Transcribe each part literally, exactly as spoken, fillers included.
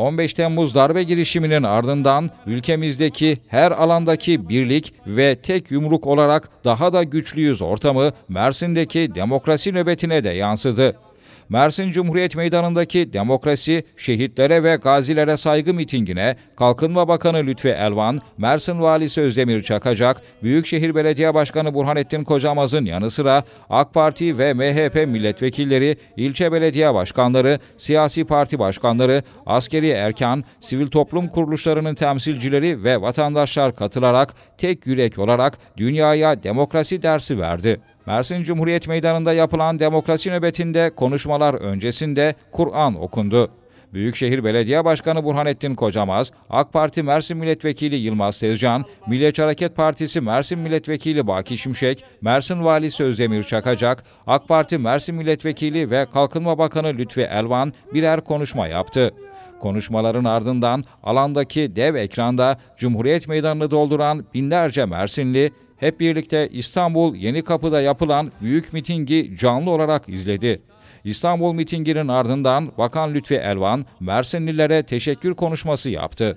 on beş Temmuz darbe girişiminin ardından ülkemizdeki her alandaki birlik ve tek yumruk olarak daha da güçlüyüz ortamı Mersin'deki demokrasi nöbetine de yansıdı. Mersin Cumhuriyet Meydanı'ndaki demokrasi, şehitlere ve gazilere saygı mitingine Kalkınma Bakanı Lütfi Elvan, Mersin Valisi Özdemir Çakacak, Büyükşehir Belediye Başkanı Burhanettin Kocamaz'ın yanı sıra AK Parti ve M H P milletvekilleri, ilçe belediye başkanları, siyasi parti başkanları, askeri erkan, sivil toplum kuruluşlarının temsilcileri ve vatandaşlar katılarak tek yürek olarak dünyaya demokrasi dersi verdi. Mersin Cumhuriyet Meydanı'nda yapılan demokrasi nöbetinde konuşmalar öncesinde Kur'an okundu. Büyükşehir Belediye Başkanı Burhanettin Kocamaz, AK Parti Mersin Milletvekili Yılmaz Tezcan, Milliyetçi Hareket Partisi Mersin Milletvekili Baki Şimşek, Mersin Valisi Özdemir Çakacak, AK Parti Mersin Milletvekili ve Kalkınma Bakanı Lütfi Elvan birer konuşma yaptı. Konuşmaların ardından alandaki dev ekranda Cumhuriyet Meydanı'nı dolduran binlerce Mersinli, hep birlikte İstanbul Yenikapı'da yapılan büyük mitingi canlı olarak izledi. İstanbul mitinginin ardından Bakan Lütfi Elvan, Mersinlilere teşekkür konuşması yaptı.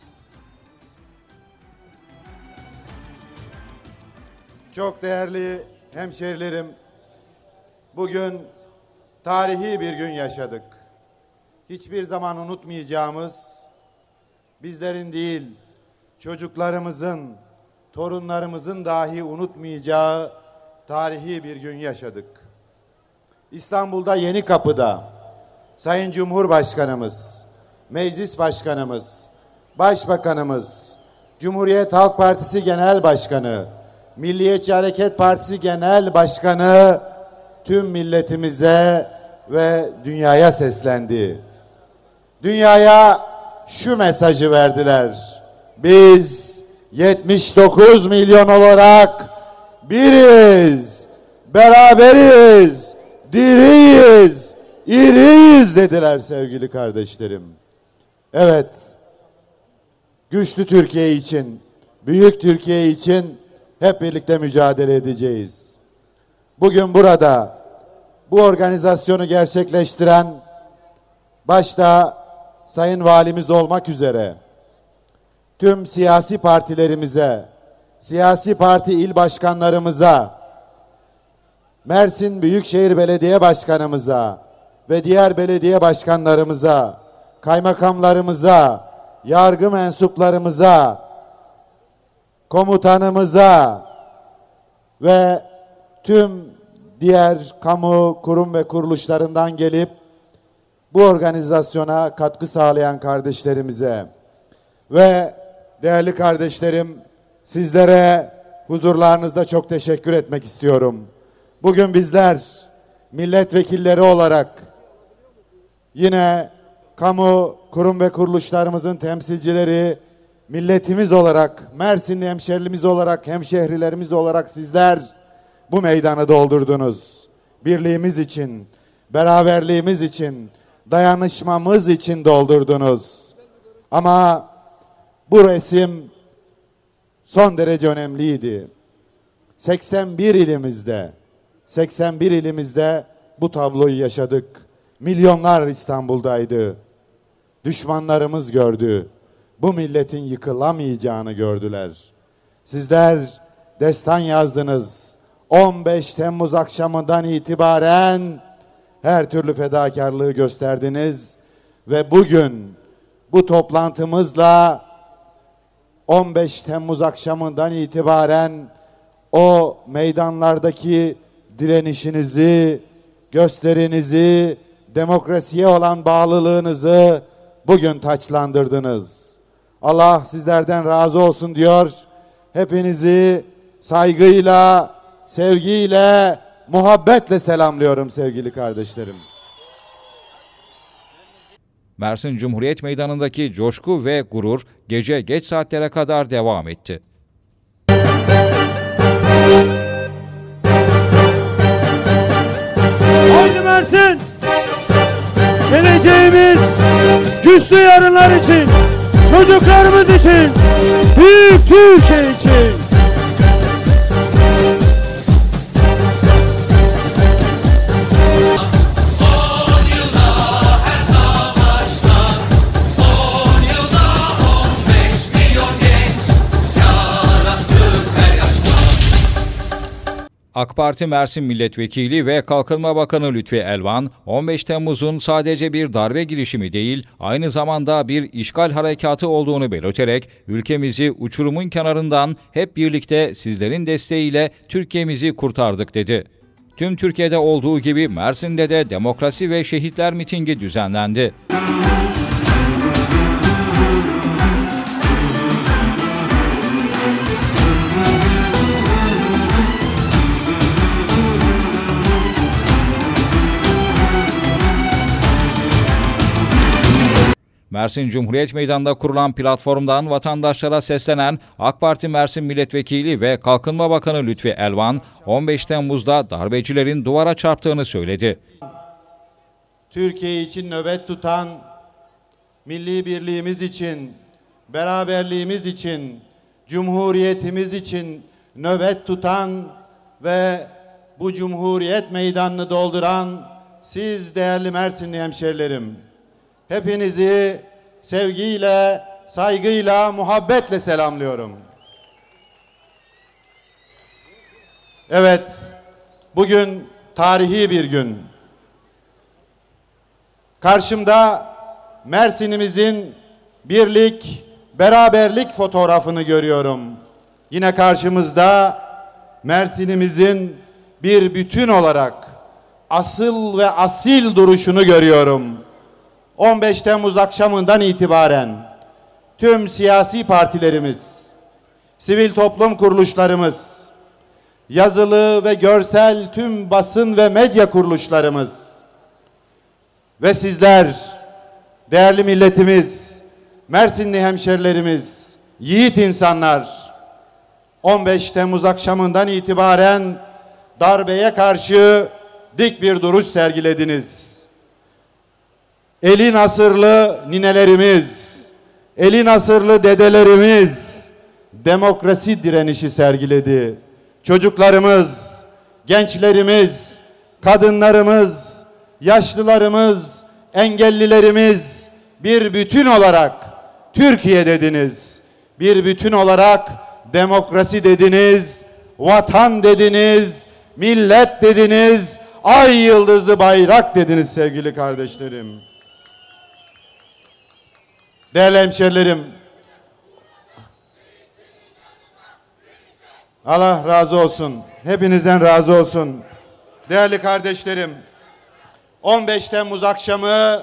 Çok değerli hemşehrilerim, bugün tarihi bir gün yaşadık. Hiçbir zaman unutmayacağımız, bizlerin değil, çocuklarımızın, torunlarımızın dahi unutmayacağı tarihi bir gün yaşadık. İstanbul'da Yenikapı'da Sayın Cumhurbaşkanımız, Meclis Başkanımız, Başbakanımız, Cumhuriyet Halk Partisi Genel Başkanı, Milliyetçi Hareket Partisi Genel Başkanı tüm milletimize ve dünyaya seslendi. Dünyaya şu mesajı verdiler: biz yetmiş dokuz milyon olarak biriz, beraberiz, diriyiz, iriyiz dediler sevgili kardeşlerim. Evet, güçlü Türkiye için, büyük Türkiye için hep birlikte mücadele edeceğiz. Bugün burada bu organizasyonu gerçekleştiren, başta Sayın Valimiz olmak üzere tüm siyasi partilerimize, siyasi parti il başkanlarımıza, Mersin Büyükşehir Belediye Başkanımıza ve diğer belediye başkanlarımıza, kaymakamlarımıza, yargı mensuplarımıza, komutanımıza ve tüm diğer kamu kurum ve kuruluşlarından gelip bu organizasyona katkı sağlayan kardeşlerimize ve değerli kardeşlerim, sizlere huzurlarınızda çok teşekkür etmek istiyorum. Bugün bizler milletvekilleri olarak yine kamu kurum ve kuruluşlarımızın temsilcileri, milletimiz olarak, Mersinli hemşehrimiz olarak, hemşehrilerimiz olarak sizler bu meydanı doldurdunuz. Birliğimiz için, beraberliğimiz için, dayanışmamız için doldurdunuz. Ama bu resim son derece önemliydi. seksen bir ilimizde, seksen bir ilimizde bu tabloyu yaşadık. Milyonlar İstanbul'daydı. Düşmanlarımız gördü. Bu milletin yıkılamayacağını gördüler. Sizler destan yazdınız. on beş Temmuz akşamından itibaren her türlü fedakarlığı gösterdiniz ve bugün bu toplantımızla on beş Temmuz akşamından itibaren o meydanlardaki direnişinizi, gösterinizi, demokrasiye olan bağlılığınızı bugün taçlandırdınız. Allah sizlerden razı olsun diyor. Hepinizi saygıyla, sevgiyle, muhabbetle selamlıyorum sevgili kardeşlerim. Mersin Cumhuriyet Meydanı'ndaki coşku ve gurur gece geç saatlere kadar devam etti. Haydi Mersin! Geleceğimiz güçlü yarınlar için, çocuklarımız için, büyük Türkiye için. AK Parti Mersin Milletvekili ve Kalkınma Bakanı Lütfi Elvan, on beş Temmuz'un sadece bir darbe girişimi değil, aynı zamanda bir işgal harekatı olduğunu belirterek, ülkemizi uçurumun kenarından hep birlikte sizlerin desteğiyle Türkiye'mizi kurtardık dedi. Tüm Türkiye'de olduğu gibi Mersin'de de demokrasi ve şehitler mitingi düzenlendi. Mersin Cumhuriyet Meydanı'nda kurulan platformdan vatandaşlara seslenen AK Parti Mersin Milletvekili ve Kalkınma Bakanı Lütfi Elvan, on beş Temmuz'da darbecilerin duvara çarptığını söyledi. Türkiye için nöbet tutan, milli birliğimiz için, beraberliğimiz için, cumhuriyetimiz için nöbet tutan ve bu cumhuriyet meydanını dolduran siz değerli Mersinli hemşerilerim, hepinizi sevgiyle, saygıyla, muhabbetle selamlıyorum. Evet, bugün tarihi bir gün. Karşımda Mersin'imizin birlik, beraberlik fotoğrafını görüyorum. Yine karşımızda Mersin'imizin bir bütün olarak asıl ve asil duruşunu görüyorum. on beş Temmuz akşamından itibaren tüm siyasi partilerimiz, sivil toplum kuruluşlarımız, yazılı ve görsel tüm basın ve medya kuruluşlarımız ve sizler, değerli milletimiz, Mersinli hemşerilerimiz, yiğit insanlar, on beş Temmuz akşamından itibaren darbeye karşı dik bir duruş sergilediniz. Eli nasırlı ninelerimiz, eli nasırlı dedelerimiz demokrasi direnişi sergiledi. Çocuklarımız, gençlerimiz, kadınlarımız, yaşlılarımız, engellilerimiz bir bütün olarak Türkiye dediniz. Bir bütün olarak demokrasi dediniz, vatan dediniz, millet dediniz, ay yıldızı bayrak dediniz sevgili kardeşlerim. Değerli hemşerilerim, Allah razı olsun, hepinizden razı olsun. Değerli kardeşlerim, on beş Temmuz akşamı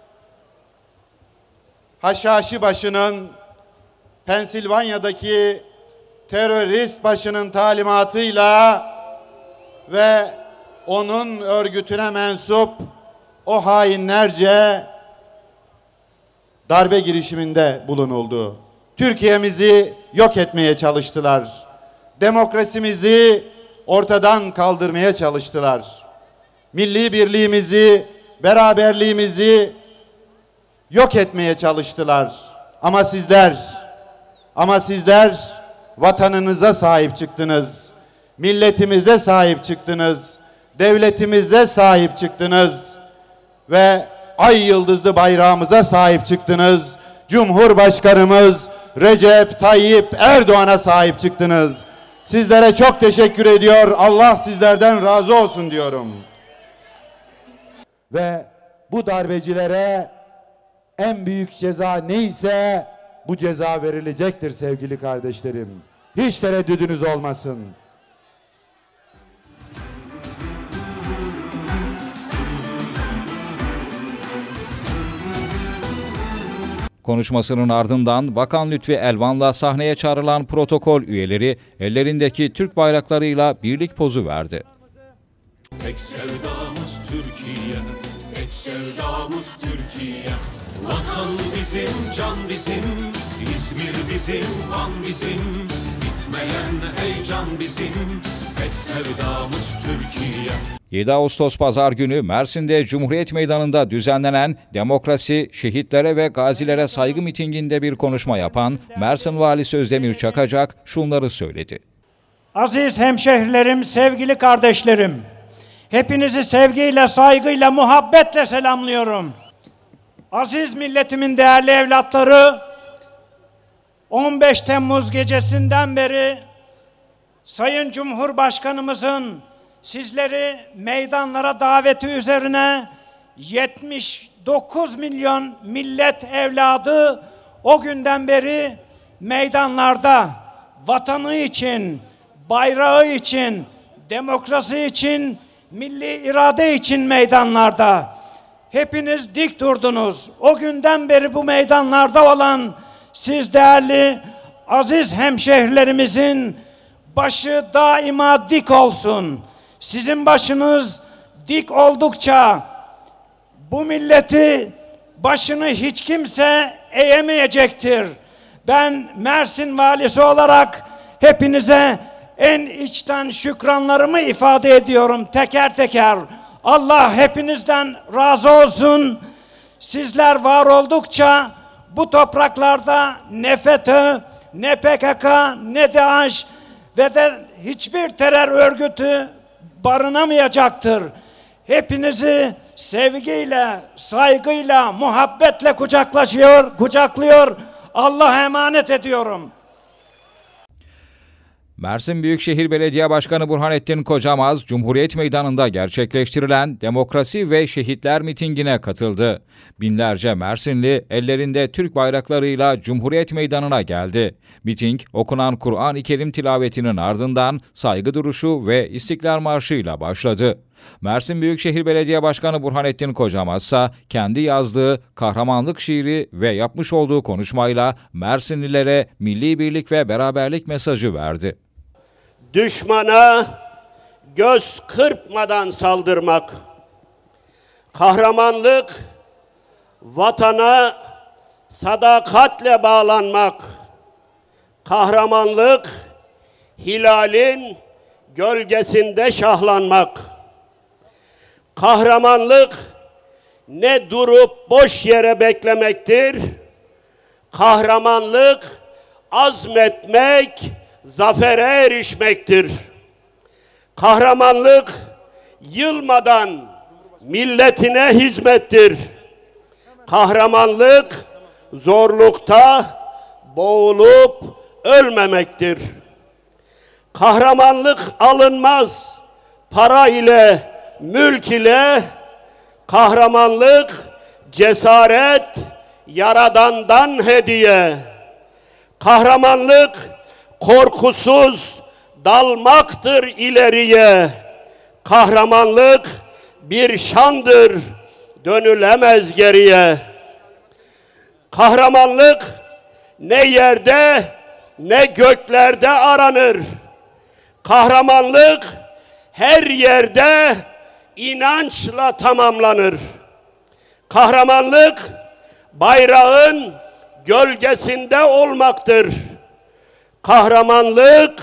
Haşhaşibaşı'nın, Pensilvanya'daki terörist başının talimatıyla ve onun örgütüne mensup o hainlerce darbe girişiminde bulunuldu. Türkiye'mizi yok etmeye çalıştılar. Demokrasimizi ortadan kaldırmaya çalıştılar. Milli birliğimizi, beraberliğimizi yok etmeye çalıştılar. Ama sizler, ama sizler vatanınıza sahip çıktınız. Milletimize sahip çıktınız. Devletimize sahip çıktınız. Ve ay yıldızlı bayrağımıza sahip çıktınız. Cumhurbaşkanımız Recep Tayyip Erdoğan'a sahip çıktınız. Sizlere çok teşekkür ediyor. Allah sizlerden razı olsun diyorum. Ve bu darbecilere en büyük ceza neyse bu ceza verilecektir sevgili kardeşlerim. Hiç tereddüdünüz olmasın. Konuşmasının ardından Bakan Lütfi Elvan'la sahneye çağrılan protokol üyeleri ellerindeki Türk bayraklarıyla birlik pozu verdi. Tek sevdamız Türkiye, tek sevdamız Türkiye. Vatan bizim, can bizim, İzmir bizim, Van bizim. Bitmeyen heyecan bizim, tek sevdamız Türkiye. yedi Ağustos Pazar günü Mersin'de Cumhuriyet Meydanı'nda düzenlenen Demokrasi, Şehitlere ve Gazilere Saygı mitinginde bir konuşma yapan Mersin Valisi Özdemir Çakacak şunları söyledi. Aziz hemşehrilerim, sevgili kardeşlerim, hepinizi sevgiyle, saygıyla, muhabbetle selamlıyorum. Aziz milletimin değerli evlatları, on beş Temmuz gecesinden beri Sayın Cumhurbaşkanımızın sizleri meydanlara daveti üzerine yetmiş dokuz milyon millet evladı o günden beri meydanlarda vatanı için, bayrağı için, demokrasi için, milli irade için meydanlarda. Hepiniz dik durdunuz. O günden beri bu meydanlarda olan siz değerli aziz hemşehrilerimizin başı daima dik olsun. Sizin başınız dik oldukça bu milleti başını hiç kimse eğemeyecektir. Ben Mersin valisi olarak hepinize en içten şükranlarımı ifade ediyorum teker teker. Allah hepinizden razı olsun. Sizler var oldukça bu topraklarda ne FETÖ, ne P K K, ne DAEŞ ve de hiçbir terör örgütü barınamayacaktır. Hepinizi sevgiyle, saygıyla, muhabbetle kucaklaşıyor, kucaklıyor. Allah'a emanet ediyorum. Mersin Büyükşehir Belediye Başkanı Burhanettin Kocamaz, Cumhuriyet Meydanı'nda gerçekleştirilen Demokrasi ve Şehitler mitingine katıldı. Binlerce Mersinli ellerinde Türk bayraklarıyla Cumhuriyet Meydanı'na geldi. Miting, okunan Kur'an-ı Kerim tilavetinin ardından saygı duruşu ve İstiklal Marşı'yla başladı. Mersin Büyükşehir Belediye Başkanı Burhanettin Kocamaz ise kendi yazdığı kahramanlık şiiri ve yapmış olduğu konuşmayla Mersinlilere milli birlik ve beraberlik mesajı verdi. Düşmana göz kırpmadan saldırmak, kahramanlık, vatana sadakatle bağlanmak, kahramanlık, hilalin gölgesinde şahlanmak, kahramanlık ne durup boş yere beklemektir, kahramanlık azmetmek, zafere erişmektir. Kahramanlık yılmadan milletine hizmettir. Kahramanlık zorlukta boğulup ölmemektir. Kahramanlık alınmaz para ile, mülk ile. Kahramanlık cesaret Yaradan'dan hediye. Kahramanlık korkusuz dalmaktır ileriye. Kahramanlık bir şandır, dönülemez geriye. Kahramanlık ne yerde ne göklerde aranır. Kahramanlık her yerde inançla tamamlanır. Kahramanlık bayrağın gölgesinde olmaktır. Kahramanlık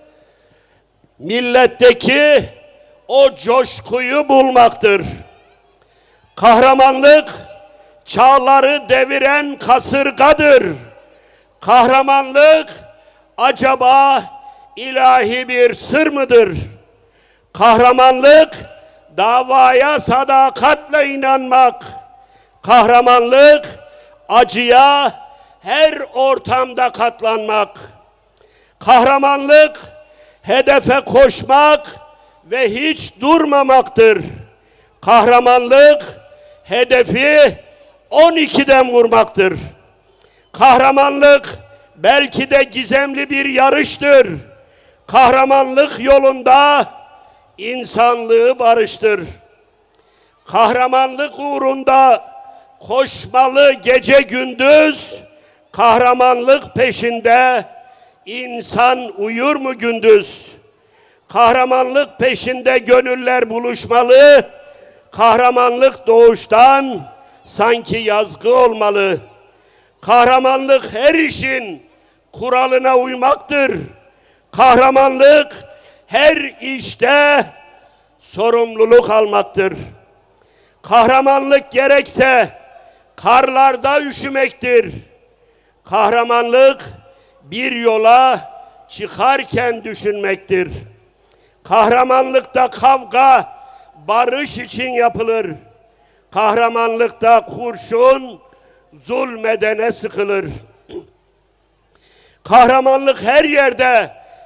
milletteki o coşkuyu bulmaktır. Kahramanlık çağları deviren kasırgadır. Kahramanlık acaba ilahi bir sır mıdır? Kahramanlık davaya sadakatle inanmak. Kahramanlık acıya her ortamda katlanmak. Kahramanlık hedefe koşmak ve hiç durmamaktır. Kahramanlık hedefi on ikiden vurmaktır. Kahramanlık belki de gizemli bir yarıştır. Kahramanlık yolunda insanlığı barıştır. Kahramanlık uğrunda koşmalı gece gündüz, kahramanlık peşinde insan uyur mu gündüz? Kahramanlık peşinde gönüller buluşmalı, kahramanlık doğuştan sanki yazgı olmalı. Kahramanlık her işin kuralına uymaktır. Kahramanlık her işte sorumluluk almaktır. Kahramanlık gerekse karlarda üşümektir. Kahramanlık bir yola çıkarken düşünmektir. Kahramanlıkta kavga barış için yapılır. Kahramanlıkta kurşun zulmedene sıkılır. Kahramanlık her yerde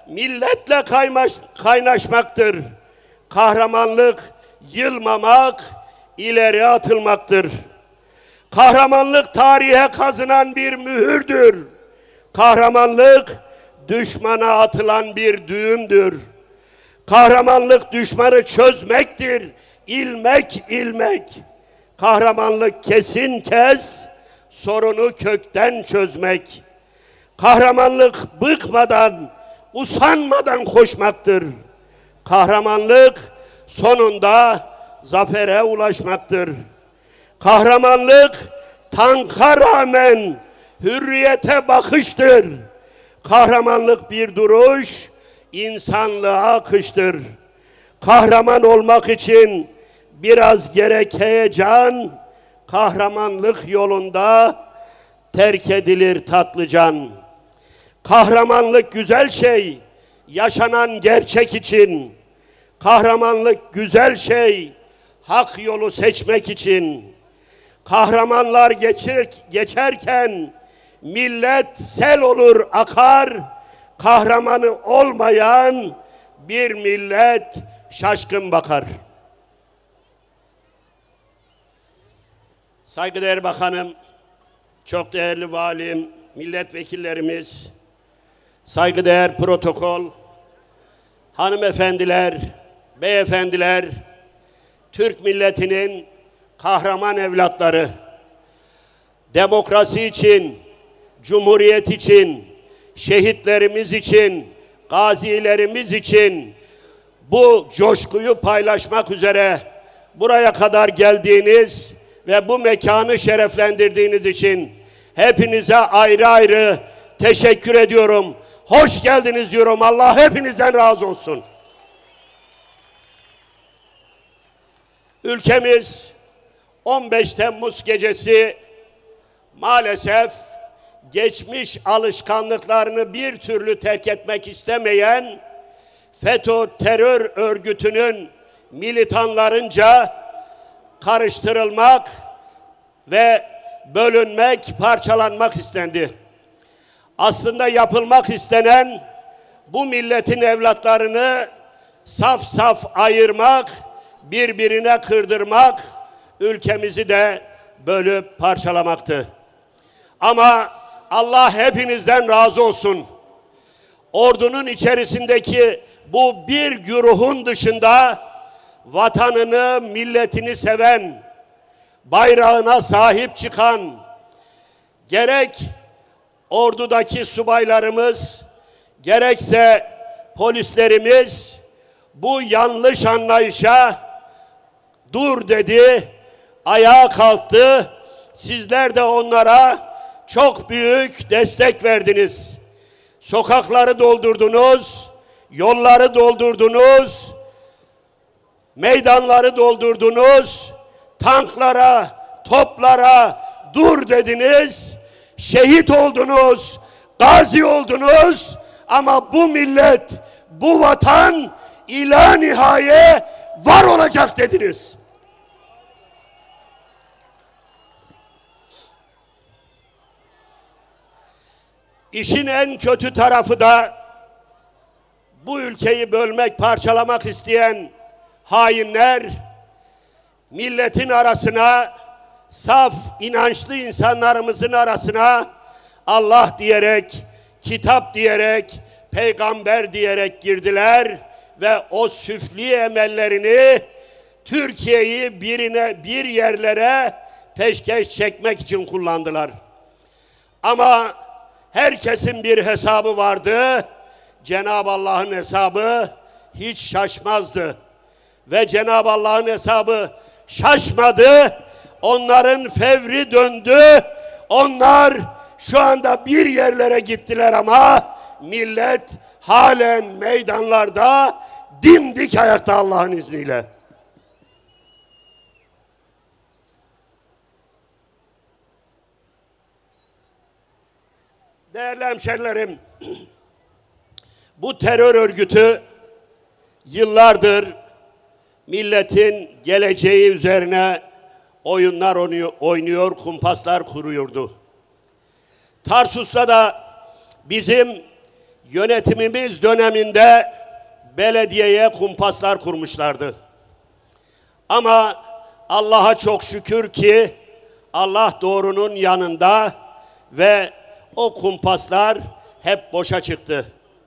milletle kaynaş, kaynaşmaktır. Kahramanlık yılmamak, ileri atılmaktır. Kahramanlık tarihe kazınan bir mühürdür. Kahramanlık düşmana atılan bir düğümdür. Kahramanlık düşmanı çözmektir. İlmek ilmek. Kahramanlık kesin kes, sorunu kökten çözmek. Kahramanlık bıkmadan, usanmadan koşmaktır. Kahramanlık sonunda zafere ulaşmaktır. Kahramanlık tanka rağmen hürriyete bakıştır. Kahramanlık bir duruş, insanlığa akıştır. Kahraman olmak için biraz gerek heyecan, kahramanlık yolunda terk edilir tatlı can. Kahramanlık güzel şey, yaşanan gerçek için. Kahramanlık güzel şey, hak yolu seçmek için. Kahramanlar geçir, geçerken millet sel olur akar. Kahramanı olmayan bir millet şaşkın bakar. Saygıdeğer Bakanım, çok değerli valim, milletvekillerimiz, saygıdeğer protokol, hanımefendiler, beyefendiler, Türk milletinin kahraman evlatları, demokrasi için, cumhuriyet için, şehitlerimiz için, gazilerimiz için bu coşkuyu paylaşmak üzere buraya kadar geldiğiniz ve bu mekanı şereflendirdiğiniz için hepinize ayrı ayrı teşekkür ediyorum. Hoş geldiniz diyorum. Allah hepinizden razı olsun. Ülkemiz on beş Temmuz gecesi maalesef geçmiş alışkanlıklarını bir türlü terk etmek istemeyen FETÖ terör örgütünün militanlarınca karıştırılmak ve bölünmek, parçalanmak istendi. Aslında yapılmak istenen bu milletin evlatlarını saf saf ayırmak, birbirine kırdırmak, ülkemizi de bölüp parçalamaktı. Ama Allah hepinizden razı olsun. Ordunun içerisindeki bu bir güruhun dışında vatanını, milletini seven, bayrağına sahip çıkan, gerek ordudaki subaylarımız, gerekse polislerimiz bu yanlış anlayışa dur dedi, ayağa kalktı. Sizler de onlara çok büyük destek verdiniz. Sokakları doldurdunuz, yolları doldurdunuz, meydanları doldurdunuz, tanklara, toplara dur dediniz, şehit oldunuz, gazi oldunuz ama bu millet, bu vatan ila nihaye var olacak dediniz. İşin en kötü tarafı da bu ülkeyi bölmek, parçalamak isteyen hainler milletin arasına, saf inançlı insanlarımızın arasına Allah diyerek, kitap diyerek, peygamber diyerek girdiler ve o süfli emellerini Türkiye'yi birine, bir yerlere peşkeş çekmek için kullandılar. Ama herkesin bir hesabı vardı. Cenab-ı Allah'ın hesabı hiç şaşmazdı. Ve Cenab-ı Allah'ın hesabı şaşmadı. Onların fevri döndü. Onlar şu anda bir yerlere gittiler ama millet halen meydanlarda dimdik ayakta Allah'ın izniyle. Değerli hemşerilerim, bu terör örgütü yıllardır milletin geleceği üzerine oyunlar oynuyor, kumpaslar kuruyordu. Tarsus'ta da bizim Yönetimimiz döneminde belediyeye kumpaslar kurmuşlardı. Ama Allah'a çok şükür ki Allah doğrunun yanında ve o kumpaslar hep boşa çıktı.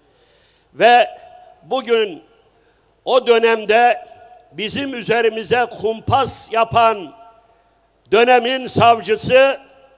Ve bugün o dönemde bizim üzerimize kumpas yapan dönemin savcısı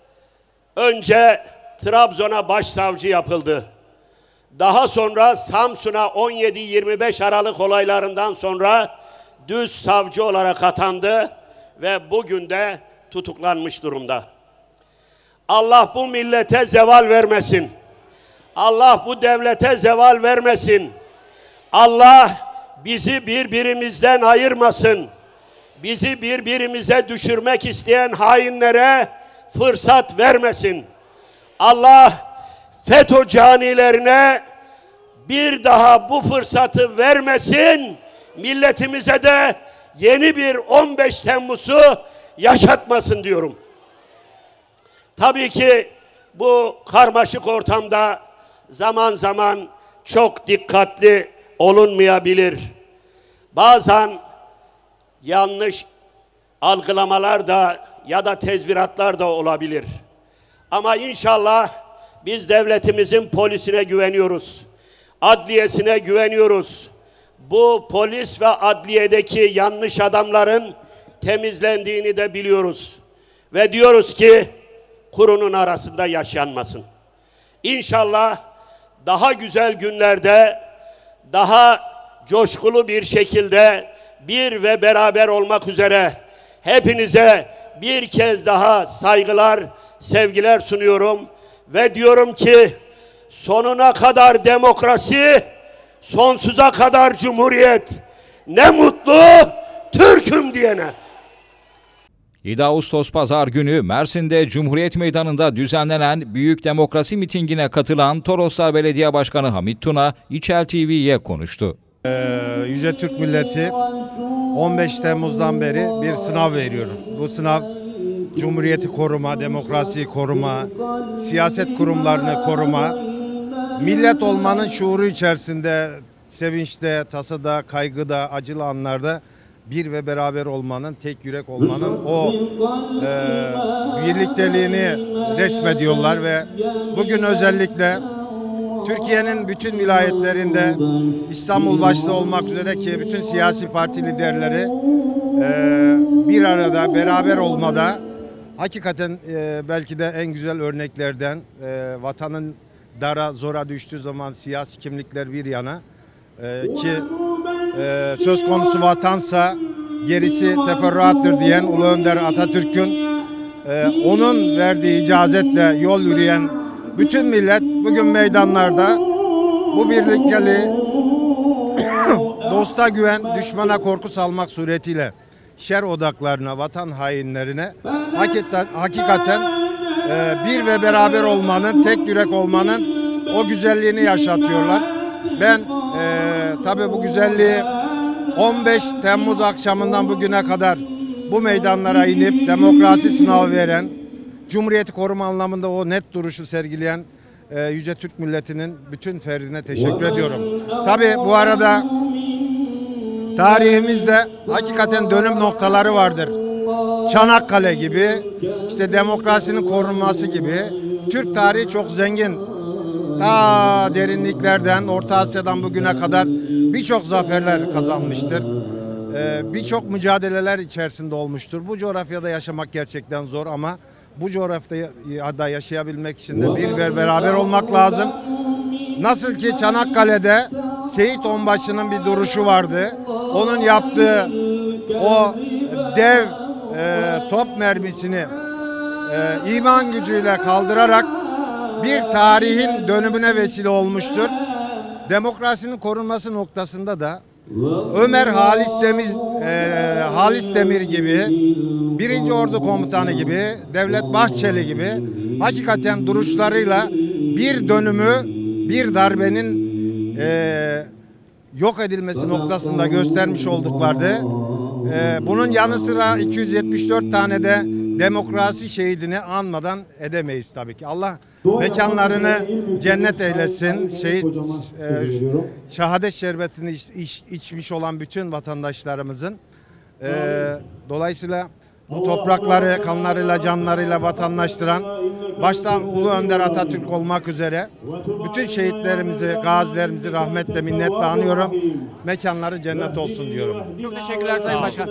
önce Trabzon'a başsavcı yapıldı. Daha sonra Samsun'a on yedi yirmi beş Aralık olaylarından sonra düz savcı olarak atandı ve bugün de tutuklanmış durumda. Allah bu millete zeval vermesin. Allah bu devlete zeval vermesin. Allah bizi birbirimizden ayırmasın. Bizi birbirimize düşürmek isteyen hainlere fırsat vermesin. Allah FETÖ canilerine bir daha bu fırsatı vermesin. Milletimize de yeni bir on beş Temmuz'u yaşatmasın diyorum. Tabii ki bu karmaşık ortamda zaman zaman çok dikkatli olunmayabilir. Bazen yanlış algılamalar da ya da tezviratlar da olabilir. Ama inşallah biz devletimizin polisine güveniyoruz. Adliyesine güveniyoruz. Bu polis ve adliyedeki yanlış adamların temizlendiğini de biliyoruz. Ve diyoruz ki kurunun arasında yaşanmasın. İnşallah daha güzel günlerde, daha coşkulu bir şekilde bir ve beraber olmak üzere hepinize bir kez daha saygılar, sevgiler sunuyorum. Ve diyorum ki sonuna kadar demokrasi, sonsuza kadar cumhuriyet. Ne mutlu Türk'üm diyene. yedi Ağustos Pazar günü Mersin'de Cumhuriyet Meydanı'nda düzenlenen Büyük Demokrasi mitingine katılan Toroslar Belediye Başkanı Hamit Tuna, İçel T V'ye konuştu. Ee, Yüce Türk milleti on beş Temmuz'dan beri bir sınav veriyor. Bu sınav Cumhuriyeti koruma, demokrasiyi koruma, siyaset kurumlarını koruma, millet olmanın şuuru içerisinde, sevinçte, tasada, kaygıda, acılı anlarda bir ve beraber olmanın, tek yürek olmanın o e, birlikteliğini resmediyorlar ve bugün özellikle Türkiye'nin bütün vilayetlerinde İstanbul başta olmak üzere ki bütün siyasi parti liderleri e, bir arada beraber olmada hakikaten e, belki de en güzel örneklerden e, vatanın dara zora düştüğü zaman siyasi kimlikler bir yana e, ki e, söz konusu vatansa gerisi teferruattır diyen Ulu Önder Atatürk'ün e, onun verdiği icazetle yol yürüyen bütün millet bugün meydanlarda bu birlikteliği dosta güven, düşmana korku salmak suretiyle şer odaklarına, vatan hainlerine hakikaten, hakikaten e, bir ve beraber olmanın, tek yürek olmanın o güzelliğini yaşatıyorlar. Ben e, tabii bu güzelliği on beş Temmuz akşamından bugüne kadar bu meydanlara inip demokrasi sınavı veren, Cumhuriyeti koruma anlamında o net duruşu sergileyen e, Yüce Türk milletinin bütün ferdine teşekkür ediyorum. Tabii bu arada tarihimizde hakikaten dönüm noktaları vardır. Çanakkale gibi, işte demokrasinin korunması gibi. Türk tarihi çok zengin. Ta derinliklerden, Orta Asya'dan bugüne kadar birçok zaferler kazanmıştır. Ee, birçok mücadeleler içerisinde olmuştur. Bu coğrafyada yaşamak gerçekten zor ama bu coğrafyada yaşayabilmek için de bir ve beraber olmak lazım. Nasıl ki Çanakkale'de Seyit Onbaşı'nın bir duruşu vardı. Onun yaptığı o dev e, top mermisini e, iman gücüyle kaldırarak bir tarihin dönümüne vesile olmuştur. Demokrasinin korunması noktasında da Ömer Halis Demir, e, Halis Demir gibi, birinci Ordu Komutanı gibi, Devlet Bahçeli gibi hakikaten duruşlarıyla bir dönümü, bir darbenin e, yok edilmesi noktasında göstermiş olduklardı. E, bunun yanı sıra iki yüz yetmiş dört tane de demokrasi şehidini anmadan edemeyiz tabii ki. Allah Mekanlarını cennet eylesin. Şehit, e, şehadet şerbetini iç, iç, içmiş olan bütün vatandaşlarımızın. E, dolayısıyla bu toprakları kanlarıyla, canlarıyla vatandaştıran, başta Ulu Önder Atatürk olmak üzere bütün şehitlerimizi, gazilerimizi rahmetle, minnetle anıyorum. Mekanları cennet olsun diyorum. Çok teşekkürler Sayın Başkan.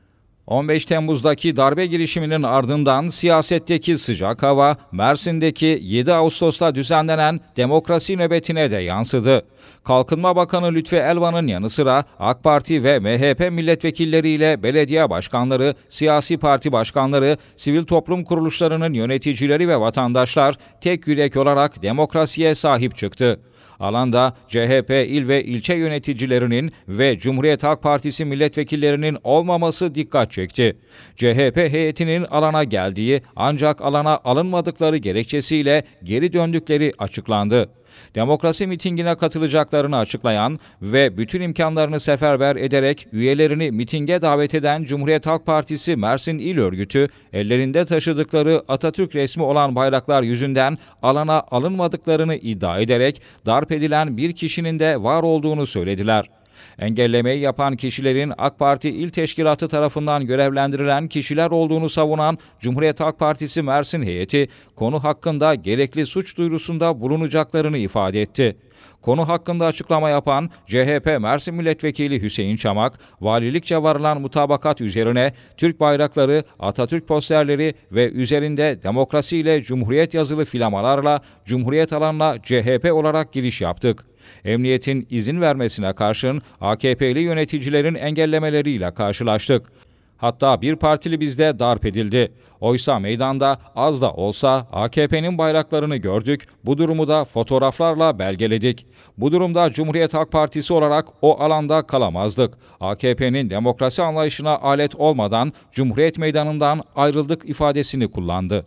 on beş Temmuz'daki darbe girişiminin ardından siyasetteki sıcak hava Mersin'deki yedi Ağustos'ta düzenlenen demokrasi nöbetine de yansıdı. Kalkınma Bakanı Lütfi Elvan'ın yanı sıra AK Parti ve M H P milletvekilleriyle belediye başkanları, siyasi parti başkanları, sivil toplum kuruluşlarının yöneticileri ve vatandaşlar tek yürek olarak demokrasiye sahip çıktı. Alanda C H P il ve ilçe yöneticilerinin ve Cumhuriyet Halk Partisi milletvekillerinin olmaması dikkat çekti. C H P heyetinin alana geldiği ancak alana alınmadıkları gerekçesiyle geri döndükleri açıklandı. Demokrasi mitingine katılacaklarını açıklayan ve bütün imkanlarını seferber ederek üyelerini mitinge davet eden Cumhuriyet Halk Partisi Mersin İl Örgütü, ellerinde taşıdıkları Atatürk resmi olan bayraklar yüzünden alana alınmadıklarını iddia ederek darp edilen bir kişinin de var olduğunu söylediler. Engellemeyi yapan kişilerin AK Parti İl Teşkilatı tarafından görevlendirilen kişiler olduğunu savunan Cumhuriyet Halk Partisi Mersin heyeti, konu hakkında gerekli suç duyurusunda bulunacaklarını ifade etti. Konu hakkında açıklama yapan C H P Mersin Milletvekili Hüseyin Çamak, valilikçe varılan mutabakat üzerine Türk bayrakları, Atatürk posterleri ve üzerinde demokrasi ile Cumhuriyet yazılı flamalarla Cumhuriyet alanına C H P olarak giriş yaptık. Emniyetin izin vermesine karşın A K P'li yöneticilerin engellemeleriyle karşılaştık. Hatta bir partili bizde darp edildi. Oysa meydanda az da olsa A K P'nin bayraklarını gördük. Bu durumu da fotoğraflarla belgeledik. Bu durumda Cumhuriyet Halk Partisi olarak o alanda kalamazdık. A K P'nin demokrasi anlayışına alet olmadan Cumhuriyet Meydanı'ndan ayrıldık ifadesini kullandı.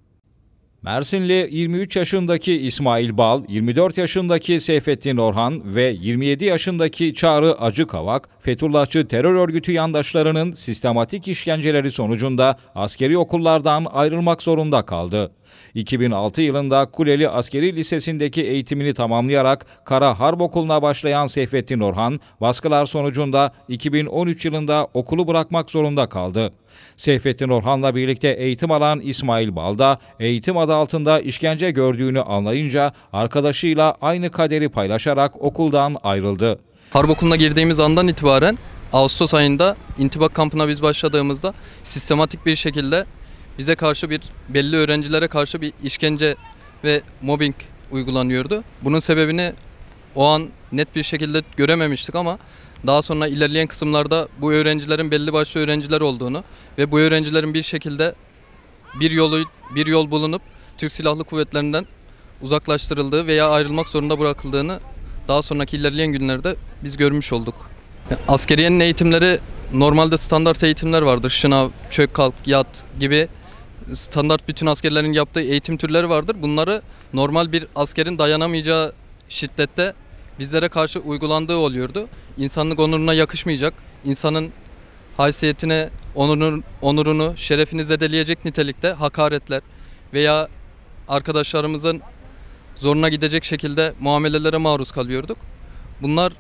Mersinli yirmi üç yaşındaki İsmail Bal, yirmi dört yaşındaki Seyfettin Orhan ve yirmi yedi yaşındaki Çağrı Acıkavak, Fethullahçı terör örgütü yandaşlarının sistematik işkenceleri sonucunda askeri okullardan ayrılmak zorunda kaldı. iki bin altı yılında Kuleli Askeri Lisesi'ndeki eğitimini tamamlayarak Kara Harp Okulu'na başlayan Seyfettin Orhan, baskılar sonucunda iki bin on üç yılında okulu bırakmak zorunda kaldı. Seyfettin Orhan'la birlikte eğitim alan İsmail Bal da eğitim adı altında işkence gördüğünü anlayınca arkadaşıyla aynı kaderi paylaşarak okuldan ayrıldı. Harp Okulu'na girdiğimiz andan itibaren Ağustos ayında intibak kampına biz başladığımızda sistematik bir şekilde bize karşı bir belli öğrencilere karşı bir işkence ve mobbing uygulanıyordu. Bunun sebebini o an net bir şekilde görememiştik ama daha sonra ilerleyen kısımlarda bu öğrencilerin belli başlı öğrenciler olduğunu ve bu öğrencilerin bir şekilde bir yolu bir yol bulunup Türk Silahlı Kuvvetleri'nden uzaklaştırıldığı veya ayrılmak zorunda bırakıldığını daha sonraki ilerleyen günlerde biz görmüş olduk. Askeriyenin eğitimleri normalde standart eğitimler vardır. Şınav, çök kalk, yat gibi standart bütün askerlerin yaptığı eğitim türleri vardır. Bunları normal bir askerin dayanamayacağı şiddette bizlere karşı uygulandığı oluyordu. İnsanlık onuruna yakışmayacak, insanın haysiyetine, onurunu, onurunu, şerefini zedeleyecek nitelikte hakaretler veya arkadaşlarımızın zoruna gidecek şekilde muamelelere maruz kalıyorduk. Bunlar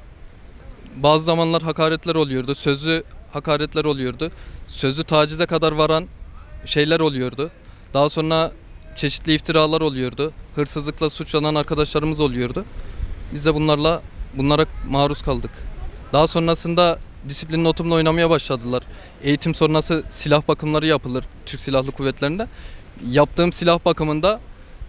bazı zamanlar hakaretler oluyordu, sözlü hakaretler oluyordu, sözlü tacize kadar varan şeyler oluyordu. Daha sonra çeşitli iftiralar oluyordu, hırsızlıkla suçlanan arkadaşlarımız oluyordu. Biz de bunlarla bunlara maruz kaldık. Daha sonrasında disiplin notumla oynamaya başladılar. Eğitim sonrası silah bakımları yapılır Türk Silahlı Kuvvetleri'nde. Yaptığım silah bakımında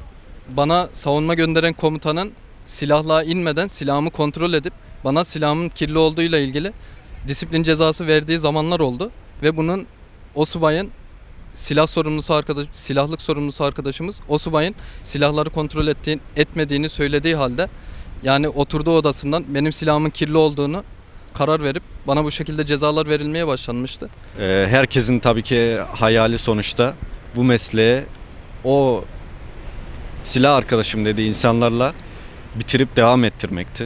bana savunma gönderen komutanın silahlığa inmeden silahımı kontrol edip bana silahımın kirli olduğuyla ilgili disiplin cezası verdiği zamanlar oldu ve bunun o subayın silah sorumlusu arkadaş, silahlık sorumlusu arkadaşımız o subayın silahları kontrol ettiğini, etmediğini söylediği halde yani oturduğu odasından benim silahımın kirli olduğunu karar verip bana bu şekilde cezalar verilmeye başlanmıştı. Herkesin tabii ki hayali sonuçta bu mesleğe o silah arkadaşım dediği insanlarla bitirip devam ettirmekti.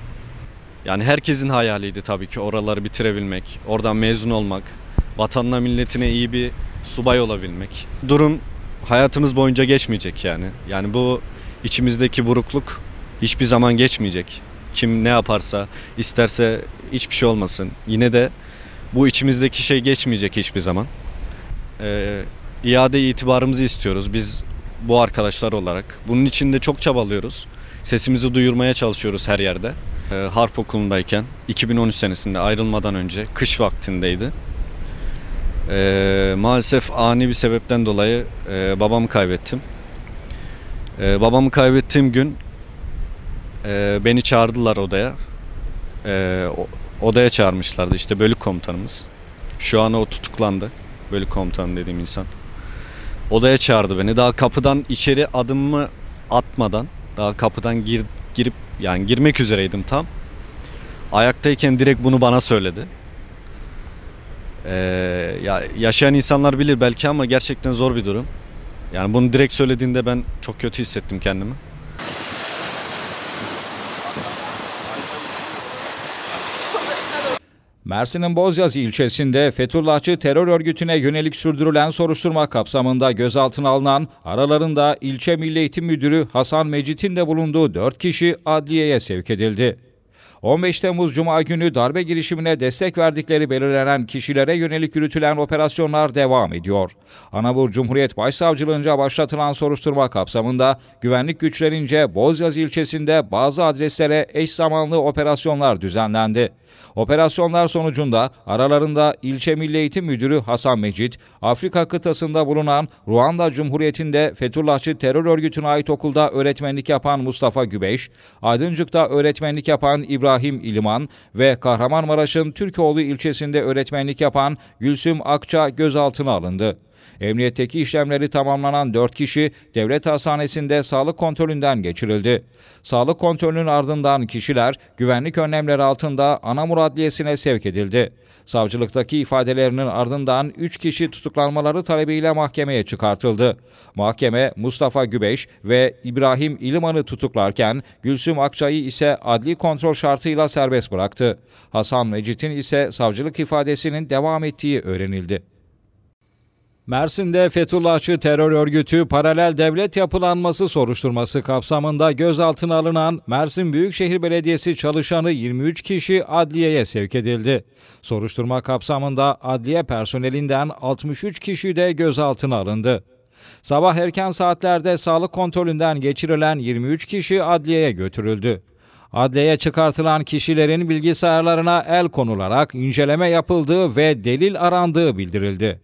Yani herkesin hayaliydi tabii ki oraları bitirebilmek, oradan mezun olmak, vatanına milletine iyi bir subay olabilmek. Durum hayatımız boyunca geçmeyecek yani. Yani bu içimizdeki burukluk hiçbir zaman geçmeyecek. Kim ne yaparsa, isterse hiçbir şey olmasın. Yine de bu içimizdeki şey geçmeyecek hiçbir zaman. Ee, iade itibarımızı istiyoruz biz bu arkadaşlar olarak. Bunun için de çok çabalıyoruz. Sesimizi duyurmaya çalışıyoruz her yerde. Ee, Harp Okulu'ndayken iki bin on üç senesinde ayrılmadan önce kış vaktindeydi. Ee, maalesef ani bir sebepten dolayı e, babamı kaybettim. Ee, babamı kaybettiğim gün e, beni çağırdılar odaya. E, odaya çağırmışlardı işte bölük komutanımız. Şu an o tutuklandı. Bölük komutanı dediğim insan. Odaya çağırdı beni. Daha kapıdan içeri adımımı atmadan, daha kapıdan gir, girip yani girmek üzereydim tam. Ayaktayken direkt bunu bana söyledi. Ee, ya yaşayan insanlar bilir belki ama gerçekten zor bir durum. Yani bunu direkt söylediğinde ben çok kötü hissettim kendimi. Mersin'in Bozyazı ilçesinde Fethullahçı terör örgütüne yönelik sürdürülen soruşturma kapsamında gözaltına alınan, aralarında ilçe Milli Eğitim Müdürü Hasan Mecit'in de bulunduğu dört kişi adliyeye sevk edildi. on beş Temmuz Cuma günü darbe girişimine destek verdikleri belirlenen kişilere yönelik yürütülen operasyonlar devam ediyor. Anamur Cumhuriyet Başsavcılığınca başlatılan soruşturma kapsamında güvenlik güçlerince Bozyazı ilçesinde bazı adreslere eş zamanlı operasyonlar düzenlendi. Operasyonlar sonucunda aralarında ilçe Milli Eğitim Müdürü Hasan Mecit, Afrika kıtasında bulunan Ruanda Cumhuriyeti'nde Fethullahçı terör örgütüne ait okulda öğretmenlik yapan Mustafa Gübeş, Aydıncık'ta öğretmenlik yapan İbrahim İliman ve Kahramanmaraş'ın Türkoğlu ilçesinde öğretmenlik yapan Gülsüm Akça gözaltına alındı. Emniyetteki işlemleri tamamlanan dört kişi devlet hastanesinde sağlık kontrolünden geçirildi. Sağlık kontrolünün ardından kişiler güvenlik önlemleri altında Anamur Adliyesi'ne sevk edildi. Savcılıktaki ifadelerinin ardından üç kişi tutuklanmaları talebiyle mahkemeye çıkartıldı. Mahkeme Mustafa Gübeş ve İbrahim İliman'ı tutuklarken Gülsüm Akçay'ı ise adli kontrol şartıyla serbest bıraktı. Hasan Mecit'in ise savcılık ifadesinin devam ettiği öğrenildi. Mersin'de Fethullahçı terör örgütü paralel devlet yapılanması soruşturması kapsamında gözaltına alınan Mersin Büyükşehir Belediyesi çalışanı yirmi üç kişi adliyeye sevk edildi. Soruşturma kapsamında adliye personelinden altmış üç kişi de gözaltına alındı. Sabah erken saatlerde sağlık kontrolünden geçirilen yirmi üç kişi adliyeye götürüldü. Adliyeye çıkartılan kişilerin bilgisayarlarına el konularak inceleme yapıldığı ve delil arandığı bildirildi.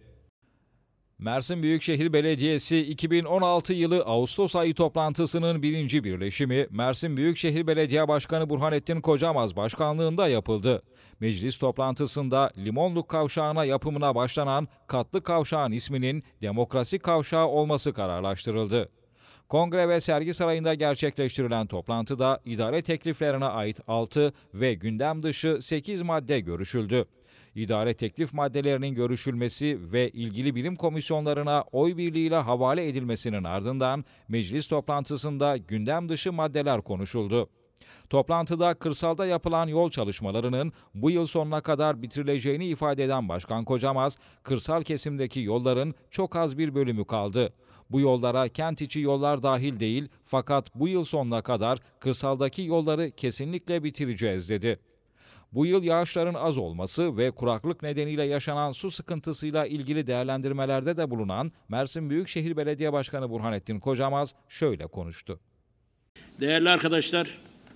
Mersin Büyükşehir Belediyesi iki bin on altı yılı Ağustos ayı toplantısının birinci birleşimi Mersin Büyükşehir Belediye Başkanı Burhanettin Kocamaz başkanlığında yapıldı. Meclis toplantısında Limonluk Kavşağı'na yapımına başlanan Katlı Kavşağın isminin Demokrasi Kavşağı olması kararlaştırıldı. Kongre ve Sergi Sarayı'nda gerçekleştirilen toplantıda idare tekliflerine ait altı ve gündem dışı sekiz madde görüşüldü. İdare teklif maddelerinin görüşülmesi ve ilgili bilim komisyonlarına oy birliğiyle havale edilmesinin ardından meclis toplantısında gündem dışı maddeler konuşuldu. Toplantıda kırsalda yapılan yol çalışmalarının bu yıl sonuna kadar bitirileceğini ifade eden Başkan Kocamaz, kırsal kesimdeki yolların çok az bir bölümü kaldı. Bu yollara kent içi yollar dahil değil fakat bu yıl sonuna kadar kırsaldaki yolları kesinlikle bitireceğiz dedi. Bu yıl yağışların az olması ve kuraklık nedeniyle yaşanan su sıkıntısıyla ilgili değerlendirmelerde de bulunan Mersin Büyükşehir Belediye Başkanı Burhanettin Kocamaz şöyle konuştu. Değerli arkadaşlar,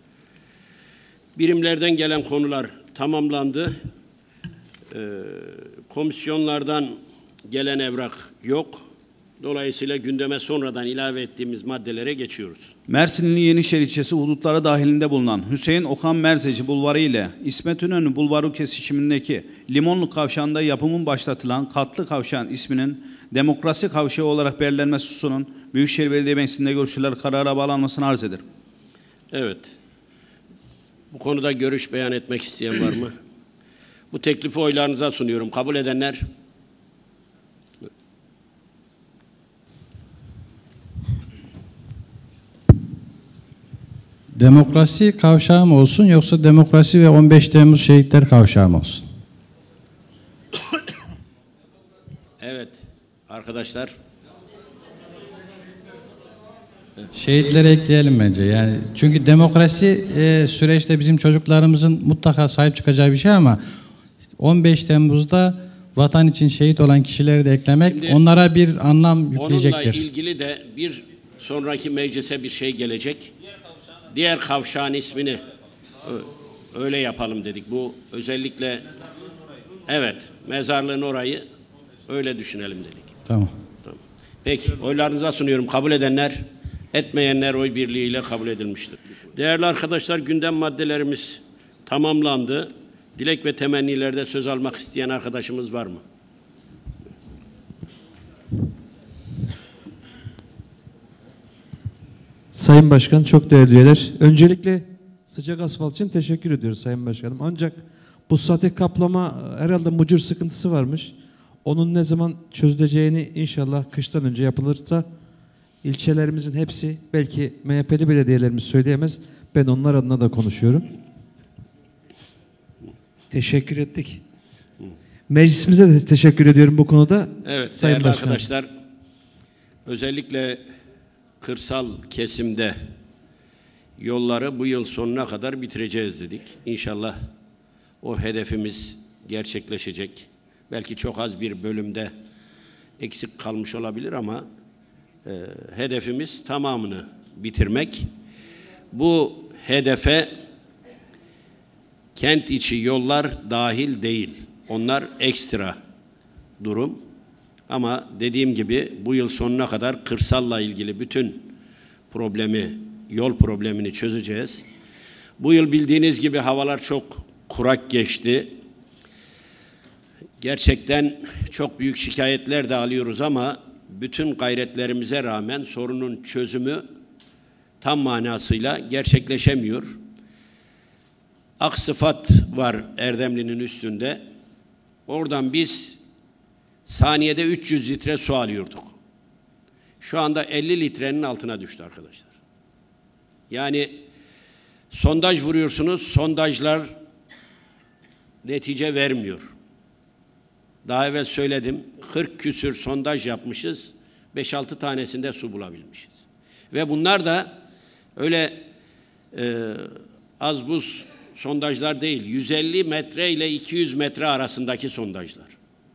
birimlerden gelen konular tamamlandı. Ee, komisyonlardan gelen evrak yok. Dolayısıyla gündeme sonradan ilave ettiğimiz maddelere geçiyoruz. Mersin'in Yenişehir ilçesi hudutları dahilinde bulunan Hüseyin Okan Merzeci Bulvarı ile İsmet İnönü Bulvarı kesişimindeki Limonluk Kavşağı'nda yapımın başlatılan Katlı Kavşağın isminin Demokrasi Kavşağı olarak belirlenmesi hususunun Büyükşehir Belediye Meclisi'nde görüşülen karara bağlanmasını arz ederim. Evet. Bu konuda görüş beyan etmek isteyen var mı? Bu teklifi oylarınıza sunuyorum. Kabul edenler? Demokrasi kavşağı mı olsun yoksa demokrasi ve on beş Temmuz şehitler kavşağı mı olsun? Evet arkadaşlar. Şehitleri ekleyelim bence. Yani çünkü demokrasi e, süreçte bizim çocuklarımızın mutlaka sahip çıkacağı bir şey ama on beş Temmuz'da vatan için şehit olan kişileri de eklemek Şimdi, onlara bir anlam yükleyecektir. Onunla ilgili de bir sonraki meclise bir şey gelecek. Diğer kavşağın ismini öyle yapalım dedik. Bu özellikle evet mezarlığın orayı öyle düşünelim dedik. Tamam. Tamam. Peki oylarınıza sunuyorum. Kabul edenler, etmeyenler oy birliğiyle kabul edilmiştir. Değerli arkadaşlar, gündem maddelerimiz tamamlandı. Dilek ve temennilerde söz almak isteyen arkadaşımız var mı? Sayın Başkan, çok değerli üyeler. Öncelikle sıcak asfalt için teşekkür ediyoruz Sayın Başkanım. Ancak bu sahte kaplama herhalde mucur sıkıntısı varmış. Onun ne zaman çözüleceğini inşallah kıştan önce yapılırsa ilçelerimizin hepsi, belki M H P'li belediyelerimiz söyleyemez. Ben onlar adına da konuşuyorum. Teşekkür ettik. Meclisimize de teşekkür ediyorum bu konuda. Evet Sayın değerli Başkanım. arkadaşlar, özellikle kırsal kesimde yolları bu yıl sonuna kadar bitireceğiz dedik. İnşallah o hedefimiz gerçekleşecek. Belki çok az bir bölümde eksik kalmış olabilir ama e, hedefimiz tamamını bitirmek. Bu hedefe kent içi yollar dahil değil. Onlar ekstra durum. Ama dediğim gibi bu yıl sonuna kadar kırsalla ilgili bütün problemi, yol problemini çözeceğiz. Bu yıl bildiğiniz gibi havalar çok kurak geçti. Gerçekten çok büyük şikayetler de alıyoruz ama bütün gayretlerimize rağmen sorunun çözümü tam manasıyla gerçekleşemiyor. Aksıfat var Erdemli'nin üstünde. Oradan biz saniyede üç yüz litre su alıyorduk. Şu anda elli litrenin altına düştü arkadaşlar. Yani sondaj vuruyorsunuz, sondajlar netice vermiyor. Daha evvel söyledim, kırk küsür sondaj yapmışız, beş altı tanesinde su bulabilmişiz. Ve bunlar da öyle e, az buz sondajlar değil, yüz elli metre ile iki yüz metre arasındaki sondajlar.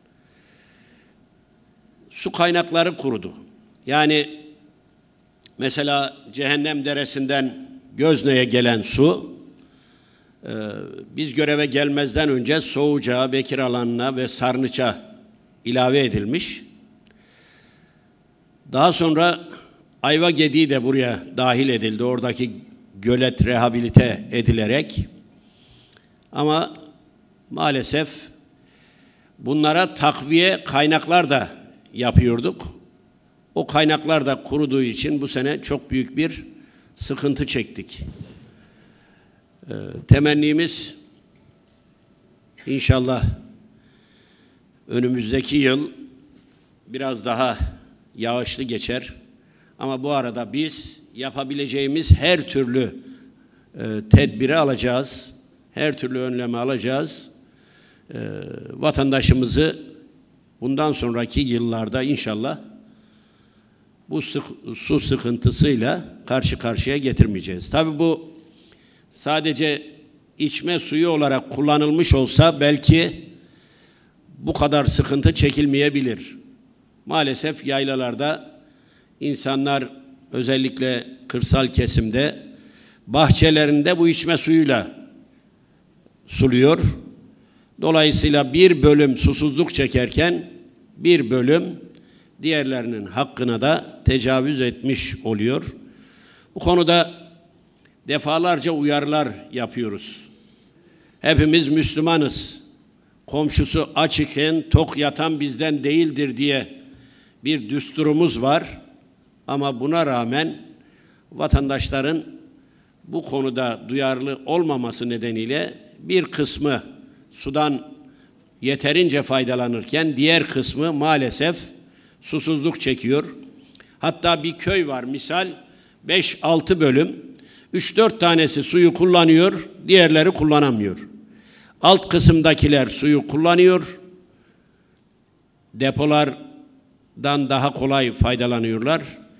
Su kaynakları kurudu. Yani mesela Cehennem Deresi'nden Gözne'ye gelen su, e, biz göreve gelmezden önce Soğucağa, Bekir Alanı'na ve Sarnıç'a ilave edilmiş. Daha sonra Ayvagediği de buraya dahil edildi. Oradaki gölet rehabilite edilerek. Ama maalesef bunlara takviye kaynaklar da yapıyorduk. O kaynaklar da kuruduğu için bu sene çok büyük bir sıkıntı çektik. Ee, temennimiz inşallah önümüzdeki yıl biraz daha yağışlı geçer. Ama bu arada biz yapabileceğimiz her türlü e, tedbiri alacağız. Her türlü önlemi alacağız. E, vatandaşımızı bundan sonraki yıllarda inşallah bu sık, su sıkıntısıyla karşı karşıya getirmeyeceğiz. Tabii bu sadece içme suyu olarak kullanılmış olsa belki bu kadar sıkıntı çekilmeyebilir. Maalesef yaylalarda insanlar özellikle kırsal kesimde bahçelerinde bu içme suyuyla suluyor. Dolayısıyla bir bölüm susuzluk çekerken bir bölüm diğerlerinin hakkına da tecavüz etmiş oluyor. Bu konuda defalarca uyarılar yapıyoruz. Hepimiz Müslümanız. Komşusu aç iken tok yatan bizden değildir diye bir düsturumuz var. Ama buna rağmen vatandaşların bu konuda duyarlı olmaması nedeniyle bir kısmı sudan yeterince faydalanırken diğer kısmı maalesef susuzluk çekiyor. Hatta bir köy var misal beş altı bölüm, üç dört tanesi suyu kullanıyor, diğerleri kullanamıyor. Alt kısımdakiler suyu kullanıyor, depolardan daha kolay faydalanıyorlar.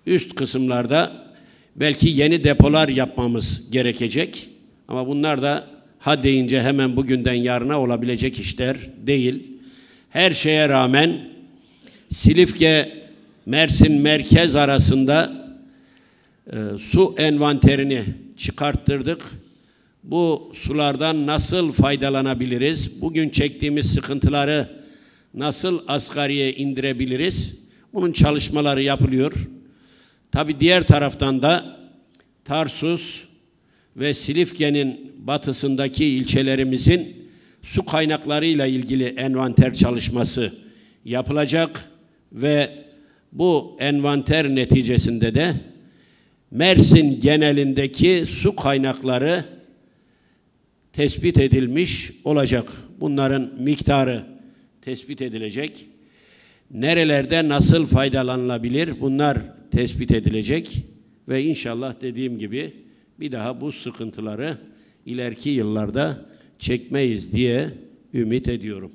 üst kısımlarda belki yeni depolar yapmamız gerekecek. Ama bunlar da ha deyince hemen bugünden yarına olabilecek işler değil. Her şeye rağmen Silifke Mersin merkez arasında e, su envanterini çıkarttırdık. Bu sulardan nasıl faydalanabiliriz? Bugün çektiğimiz sıkıntıları nasıl asgariye indirebiliriz? Bunun çalışmaları yapılıyor. Tabii diğer taraftan da Tarsus ve Silifke'nin batısındaki ilçelerimizin su kaynaklarıyla ilgili envanter çalışması yapılacak ve bu envanter neticesinde de Mersin genelindeki su kaynakları tespit edilmiş olacak. Bunların miktarı tespit edilecek. Nerelerde nasıl faydalanılabilir? Bunlar tespit edilecek ve inşallah dediğim gibi bir daha bu sıkıntıları ileriki yıllarda çekmeyiz diye ümit ediyorum.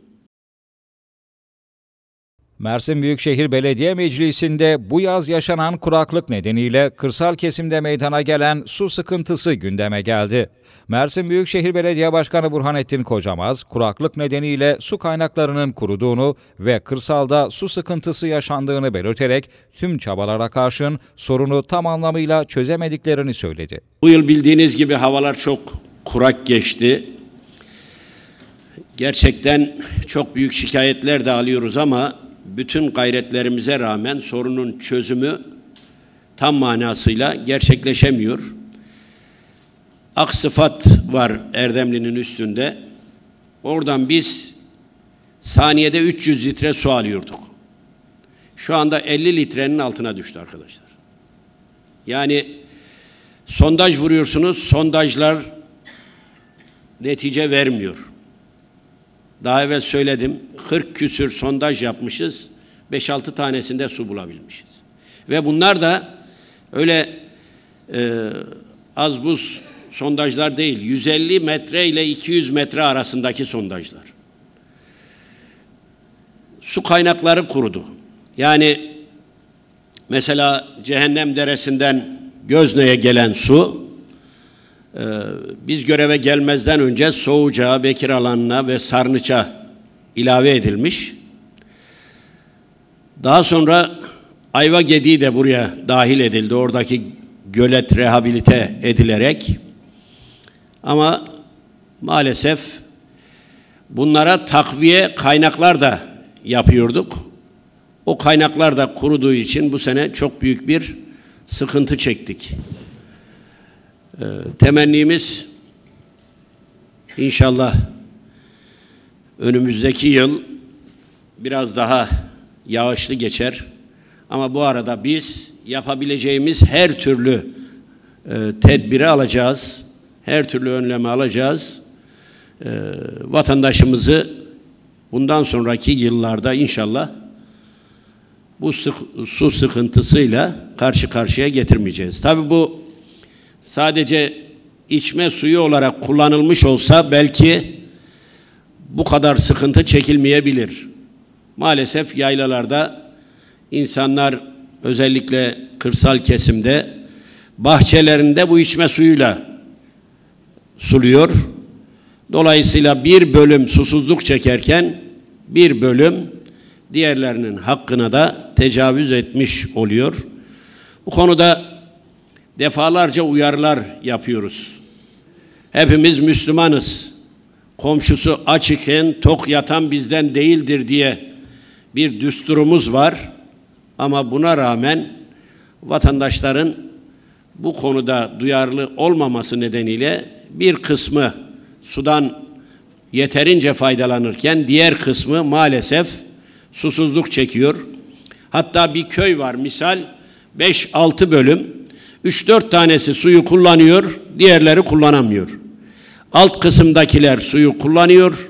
Mersin Büyükşehir Belediye Meclisi'nde bu yaz yaşanan kuraklık nedeniyle kırsal kesimde meydana gelen su sıkıntısı gündeme geldi. Mersin Büyükşehir Belediye Başkanı Burhanettin Kocamaz, kuraklık nedeniyle su kaynaklarının kuruduğunu ve kırsalda su sıkıntısı yaşandığını belirterek tüm çabalara karşın sorunu tam anlamıyla çözemediklerini söyledi. Bu yıl bildiğiniz gibi havalar çok kurak geçti. Gerçekten çok büyük şikayetler de alıyoruz ama bütün gayretlerimize rağmen sorunun çözümü tam manasıyla gerçekleşemiyor. Aksıfat var Erdemli'nin üstünde. Oradan biz saniyede üç yüz litre su alıyorduk. Şu anda elli litrenin altına düştü arkadaşlar. Yani sondaj vuruyorsunuz, sondajlar netice vermiyor. Daha evvel söyledim, kırk küsür sondaj yapmışız, beş altı tanesinde su bulabilmişiz. Ve bunlar da öyle e, az buz sondajlar değil, yüz elli metre ile iki yüz metre arasındaki sondajlar. Su kaynakları kurudu. Yani mesela Cehennem Deresi'nden Gözne'ye gelen su, e, biz göreve gelmezden önce Soğucağa, Bekir Alanı'na ve Sarnıç'a ilave edilmiş. Daha sonra Ayvagediği de buraya dahil edildi. Oradaki gölet rehabilite edilerek. Ama maalesef bunlara takviye kaynaklar da yapıyorduk. O kaynaklar da kuruduğu için bu sene çok büyük bir sıkıntı çektik. Ee, temennimiz inşallah önümüzdeki yıl biraz daha yağışlı geçer. Ama bu arada biz yapabileceğimiz her türlü e, tedbiri alacağız. Her türlü önlemi alacağız. E, vatandaşımızı bundan sonraki yıllarda inşallah bu sık, su sıkıntısıyla karşı karşıya getirmeyeceğiz. Tabii bu sadece içme suyu olarak kullanılmış olsa belki bu kadar sıkıntı çekilmeyebilir. Maalesef yaylalarda insanlar özellikle kırsal kesimde bahçelerinde bu içme suyuyla suluyor. Dolayısıyla bir bölüm susuzluk çekerken bir bölüm diğerlerinin hakkına da tecavüz etmiş oluyor. Bu konuda defalarca uyarılar yapıyoruz. Hepimiz Müslümanız. Komşusu aç iken tok yatan bizden değildir diye bir düsturumuz var. Ama buna rağmen vatandaşların bu konuda duyarlı olmaması nedeniyle bir kısmı sudan yeterince faydalanırken diğer kısmı maalesef susuzluk çekiyor. Hatta bir köy var misal beş altı bölüm, üç dört tanesi suyu kullanıyor, diğerleri kullanamıyor. Alt kısımdakiler suyu kullanıyor,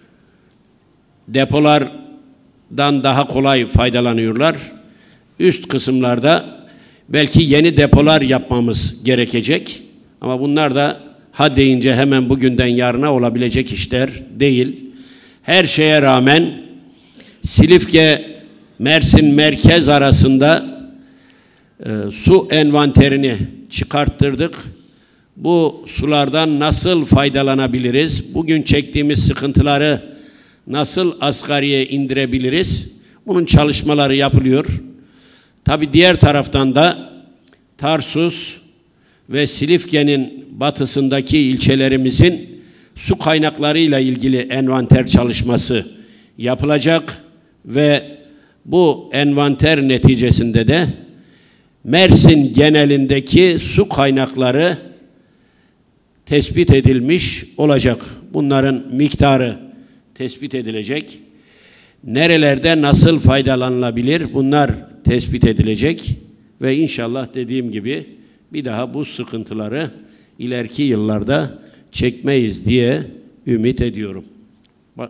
depolardan daha kolay faydalanıyorlar. Üst kısımlarda belki yeni depolar yapmamız gerekecek. Ama bunlar da ha deyince hemen bugünden yarına olabilecek işler değil. Her şeye rağmen Silifke Mersin merkez arasında e, su envanterini çıkarttırdık. Bu sulardan nasıl faydalanabiliriz? Bugün çektiğimiz sıkıntıları nasıl asgariye indirebiliriz? Bunun çalışmaları yapılıyor. Tabii diğer taraftan da Tarsus ve Silifke'nin batısındaki ilçelerimizin su kaynaklarıyla ilgili envanter çalışması yapılacak ve bu envanter neticesinde de Mersin genelindeki su kaynakları tespit edilmiş olacak. Bunların miktarı tespit edilecek. Nerelerde nasıl faydalanılabilir? Bunlar tespit edilecek ve inşallah dediğim gibi bir daha bu sıkıntıları ileriki yıllarda çekmeyiz diye ümit ediyorum. Bak.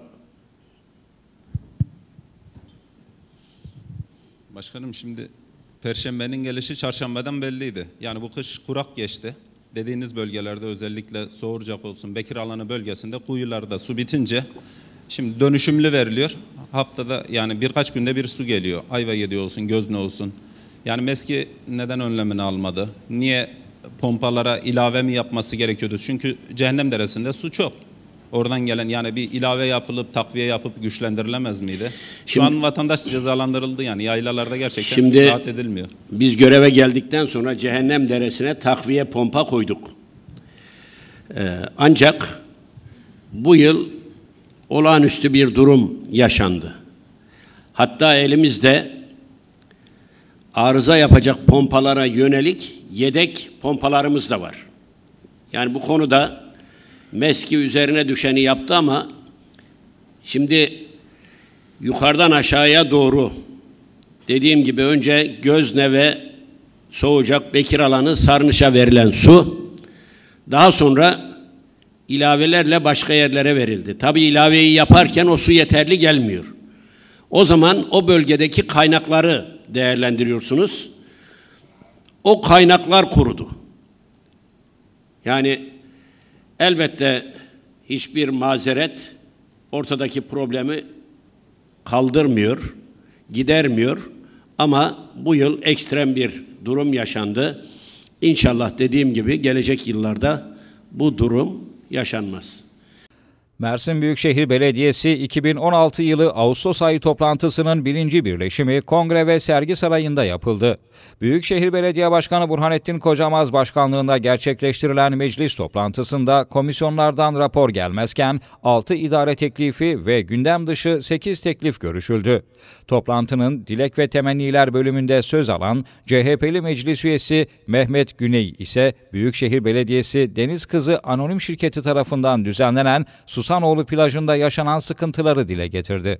Başkanım, şimdi Perşembenin gelişi çarşambadan belliydi. Yani bu kış kurak geçti. Dediğiniz bölgelerde özellikle Soğurcak olsun, Bekiralanı bölgesinde kuyularda su bitince şimdi dönüşümlü veriliyor. Haftada yani birkaç günde bir su geliyor. Ayvagedi olsun, Gözne olsun. Yani MESKİ neden önlemini almadı? Niye pompalara ilave mi yapması gerekiyordu? Çünkü Cehennem Deresi'nde su çok. Oradan gelen yani bir ilave yapılıp takviye yapıp güçlendirilemez miydi? Şu şimdi, an vatandaş cezalandırıldı yani yaylalarda gerçekten şimdi, rahat edilmiyor. Biz göreve geldikten sonra Cehennem Deresi'ne takviye pompa koyduk. Ee, ancak bu yıl olağanüstü bir durum yaşandı. Hatta elimizde arıza yapacak pompalara yönelik yedek pompalarımız da var. Yani bu konuda MESKİ üzerine düşeni yaptı ama şimdi yukarıdan aşağıya doğru dediğim gibi önce Gözne ve Soğucak, Bekiralanı, Sarnıç'a verilen su daha sonra ilavelerle başka yerlere verildi. Tabii ilaveyi yaparken o su yeterli gelmiyor. O zaman o bölgedeki kaynakları değerlendiriyorsunuz. O kaynaklar kurudu. Yani elbette hiçbir mazeret ortadaki problemi kaldırmıyor, gidermiyor ama bu yıl ekstrem bir durum yaşandı. İnşallah dediğim gibi gelecek yıllarda bu durum yaşanmaz. Mersin Büyükşehir Belediyesi iki bin on altı yılı Ağustos ayı toplantısının birinci birleşimi Kongre ve Sergi Sarayı'nda yapıldı. Büyükşehir Belediye Başkanı Burhanettin Kocamaz başkanlığında gerçekleştirilen meclis toplantısında komisyonlardan rapor gelmezken altı idare teklifi ve gündem dışı sekiz teklif görüşüldü. Toplantının dilek ve temenniler bölümünde söz alan C H P'li meclis üyesi Mehmet Güney ise Büyükşehir Belediyesi Deniz Kızı Anonim Şirketi tarafından düzenlenen Susanoğlu plajında yaşanan sıkıntıları dile getirdi.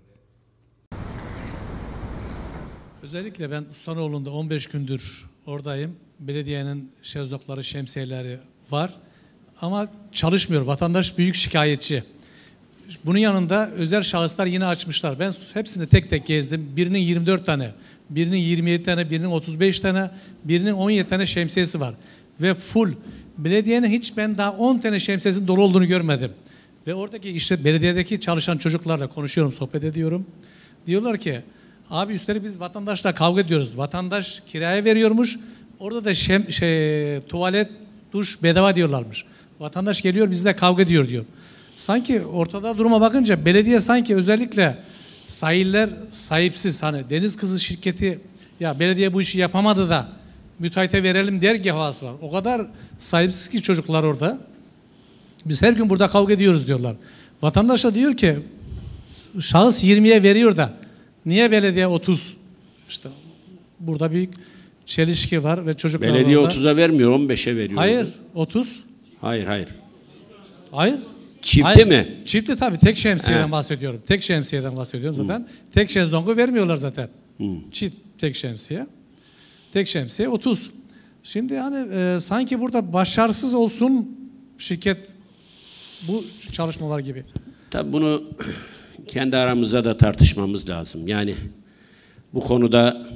Özellikle ben Susanoğlu'nda on beş gündür oradayım. Belediyenin şezlongları, şemsiyeleri var ama çalışmıyor. Vatandaş büyük şikayetçi. Bunun yanında özel şahıslar yine açmışlar. Ben hepsini tek tek gezdim. Birinin yirmi dört tane, birinin yirmi yedi tane, birinin otuz beş tane, birinin on yedi tane şemsiyesi var. Ve full. Belediyenin hiç ben daha on tane şemsiyesinin dolu olduğunu görmedim. Ve oradaki işte belediyedeki çalışan çocuklarla konuşuyorum, sohbet ediyorum. Diyorlar ki, abi üstelik biz vatandaşla kavga ediyoruz. Vatandaş kiraya veriyormuş. Orada da şem, şey, tuvalet, duş bedava diyorlarmış. Vatandaş geliyor bizle kavga ediyor diyor. Sanki ortada duruma bakınca belediye sanki özellikle sahiller sahipsiz. Hani Deniz Kızı şirketi ya belediye bu işi yapamadı da müteahhite verelim der ki havası var. O kadar sahipsiz ki çocuklar orada. Biz her gün burada kavga ediyoruz diyorlar. Vatandaş da diyor ki şahıs yirmiye veriyor da niye belediye otuz? İşte burada büyük çelişki var ve çocuklar belediye orada. otuza vermiyor, on beşe veriyor. Hayır, otuz. Hayır, hayır. Hayır. Çifti Hayır. mi? Çifti tabii. Tek şemsiyeden He. bahsediyorum. Tek şemsiyeden bahsediyorum zaten. Hmm. Tek şezlongu vermiyorlar zaten. Hmm. Çift tek şemsiye. Tek şemsiye otuz. Şimdi hani e, sanki burada başarısız olsun şirket bu çalışmalar gibi. Tabii bunu kendi aramızda da tartışmamız lazım. Yani bu konuda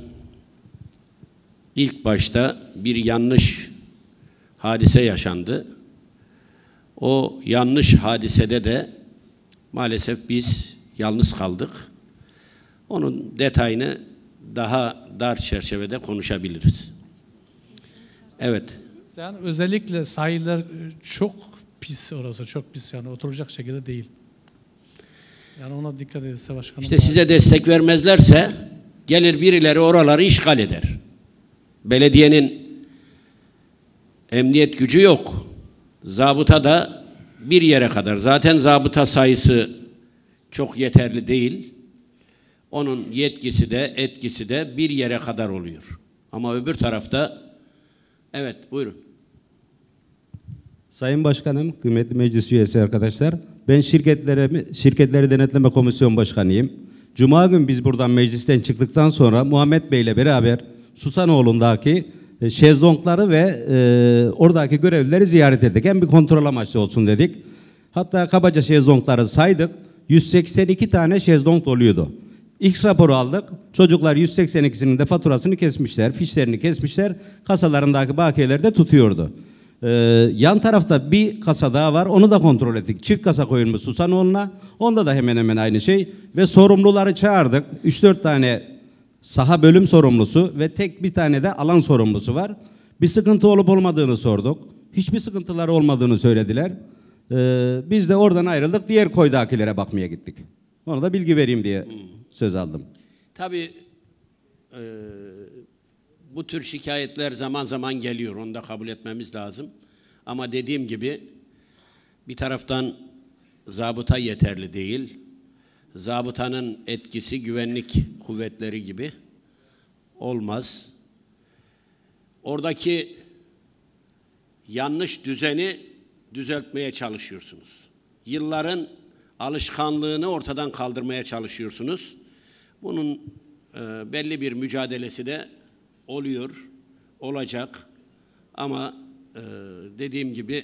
ilk başta bir yanlış hadise yaşandı. O yanlış hadisede de maalesef biz yalnız kaldık. Onun detayını daha dar çerçevede konuşabiliriz. Evet. Yani özellikle sahiller çok pis orası, çok pis yani oturacak şekilde değil. Yani ona dikkat edilse başkanım. İşte size destek vermezlerse gelir birileri oraları işgal eder. Belediyenin emniyet gücü yok. Zabıta da bir yere kadar. Zaten zabıta sayısı çok yeterli değil. Onun yetkisi de etkisi de bir yere kadar oluyor. Ama öbür tarafta evet buyurun. Sayın Başkanım, kıymetli meclis üyesi arkadaşlar, ben şirketlere, şirketleri denetleme komisyon başkanıyım. Cuma gün biz buradan meclisten çıktıktan sonra Muhammed Bey ile beraber Susanoğlu'ndaki şezlongları ve e, oradaki görevlileri ziyaret ettik. Hem bir kontrol amaçlı olsun dedik. Hatta kabaca şezlongları saydık. yüz seksen iki tane şezlong oluyordu. İlk raporu aldık. Çocuklar yüz seksen ikisinin de faturasını kesmişler, fişlerini kesmişler. Kasalarındaki bakiyeleri de tutuyordu. Ee, yan tarafta bir kasa daha var. Onu da kontrol ettik. Çift kasa koyulmuş Susanoğlu'na. Onda da hemen hemen aynı şey. Ve sorumluları çağırdık. üç dört tane saha bölüm sorumlusu ve tek bir tane de alan sorumlusu var. Bir sıkıntı olup olmadığını sorduk. Hiçbir sıkıntıları olmadığını söylediler. Ee, biz de oradan ayrıldık. Diğer koydakilere bakmaya gittik. Ona da bilgi vereyim diye söz aldım. Tabii e, bu tür şikayetler zaman zaman geliyor. Onu da kabul etmemiz lazım. Ama dediğim gibi bir taraftan zabıta yeterli değil. Zabıtanın etkisi güvenlik kuvvetleri gibi olmaz. Oradaki yanlış düzeni düzeltmeye çalışıyorsunuz. Yılların alışkanlığını ortadan kaldırmaya çalışıyorsunuz. Bunun e, belli bir mücadelesi de oluyor, olacak. Ama e, dediğim gibi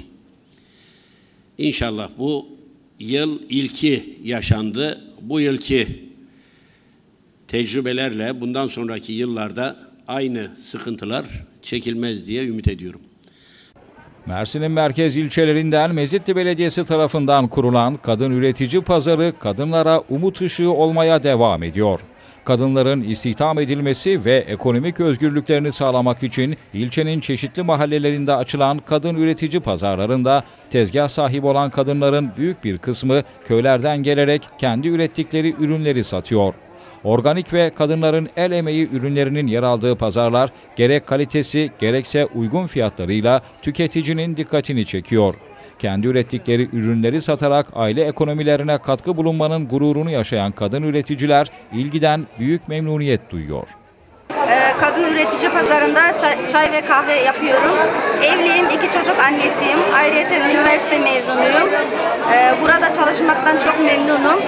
inşallah bu yıl ilki yaşandı. Bu yılki tecrübelerle bundan sonraki yıllarda aynı sıkıntılar çekilmez diye ümit ediyorum. Mersin'in merkez ilçelerinden Mezitli Belediyesi tarafından kurulan Kadın Üretici Pazarı kadınlara umut ışığı olmaya devam ediyor. Kadınların istihdam edilmesi ve ekonomik özgürlüklerini sağlamak için ilçenin çeşitli mahallelerinde açılan kadın üretici pazarlarında tezgah sahibi olan kadınların büyük bir kısmı köylerden gelerek kendi ürettikleri ürünleri satıyor. Organik ve kadınların el emeği ürünlerinin yer aldığı pazarlar gerek kalitesi gerekse uygun fiyatlarıyla tüketicinin dikkatini çekiyor. Kendi ürettikleri ürünleri satarak aile ekonomilerine katkı bulunmanın gururunu yaşayan kadın üreticiler ilgiden büyük memnuniyet duyuyor. Kadın üretici pazarında çay, çay ve kahve yapıyorum. Evliyim, iki çocuk annesiyim. Ayrıca üniversite mezunuyum. Burada çalışmaktan çok memnunum.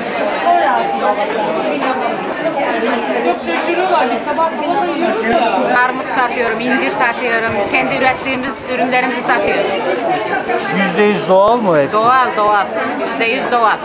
Armut satıyorum, incir satıyorum. Kendi ürettiğimiz ürünlerimizi satıyoruz. Yüzde yüz doğal mı hepsi? Doğal, doğal. Yüzde yüz doğal.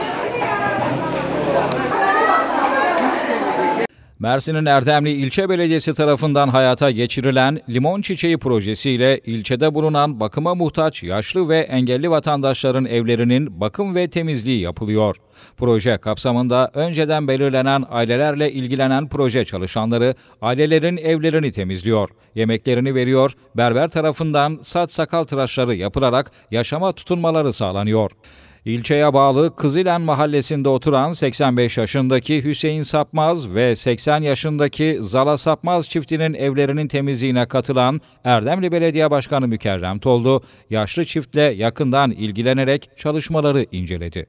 Mersin'in Erdemli İlçe Belediyesi tarafından hayata geçirilen Limon Çiçeği projesiyle ilçede bulunan bakıma muhtaç yaşlı ve engelli vatandaşların evlerinin bakım ve temizliği yapılıyor. Proje kapsamında önceden belirlenen ailelerle ilgilenen proje çalışanları ailelerin evlerini temizliyor, yemeklerini veriyor, berber tarafından saç sakal tıraşları yapılarak yaşama tutunmaları sağlanıyor. İlçeye bağlı Kızılen mahallesinde oturan seksen beş yaşındaki Hüseyin Sapmaz ve seksen yaşındaki Zala Sapmaz çiftinin evlerinin temizliğine katılan Erdemli Belediye Başkanı Mükerrem Toldu, yaşlı çiftle yakından ilgilenerek çalışmaları inceledi.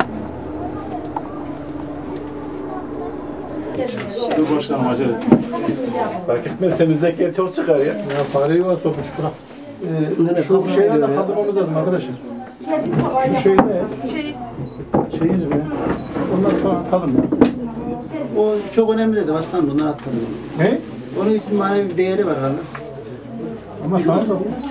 Dur başkanım acele etme. Fark etmez temizlik yer çok çıkar ya. Ya fareyi var sokmuş bırak. Ee, şu şeyler de kaldırmamız lazım arkadaşlar. Şu şey ne? Çeyiz. Çeyiz mi? Onları sonra atalım ya. O çok önemli dedi başkanım, bunları atalım. Ne? Onun için manevi bir değeri var herhalde. Ama şu an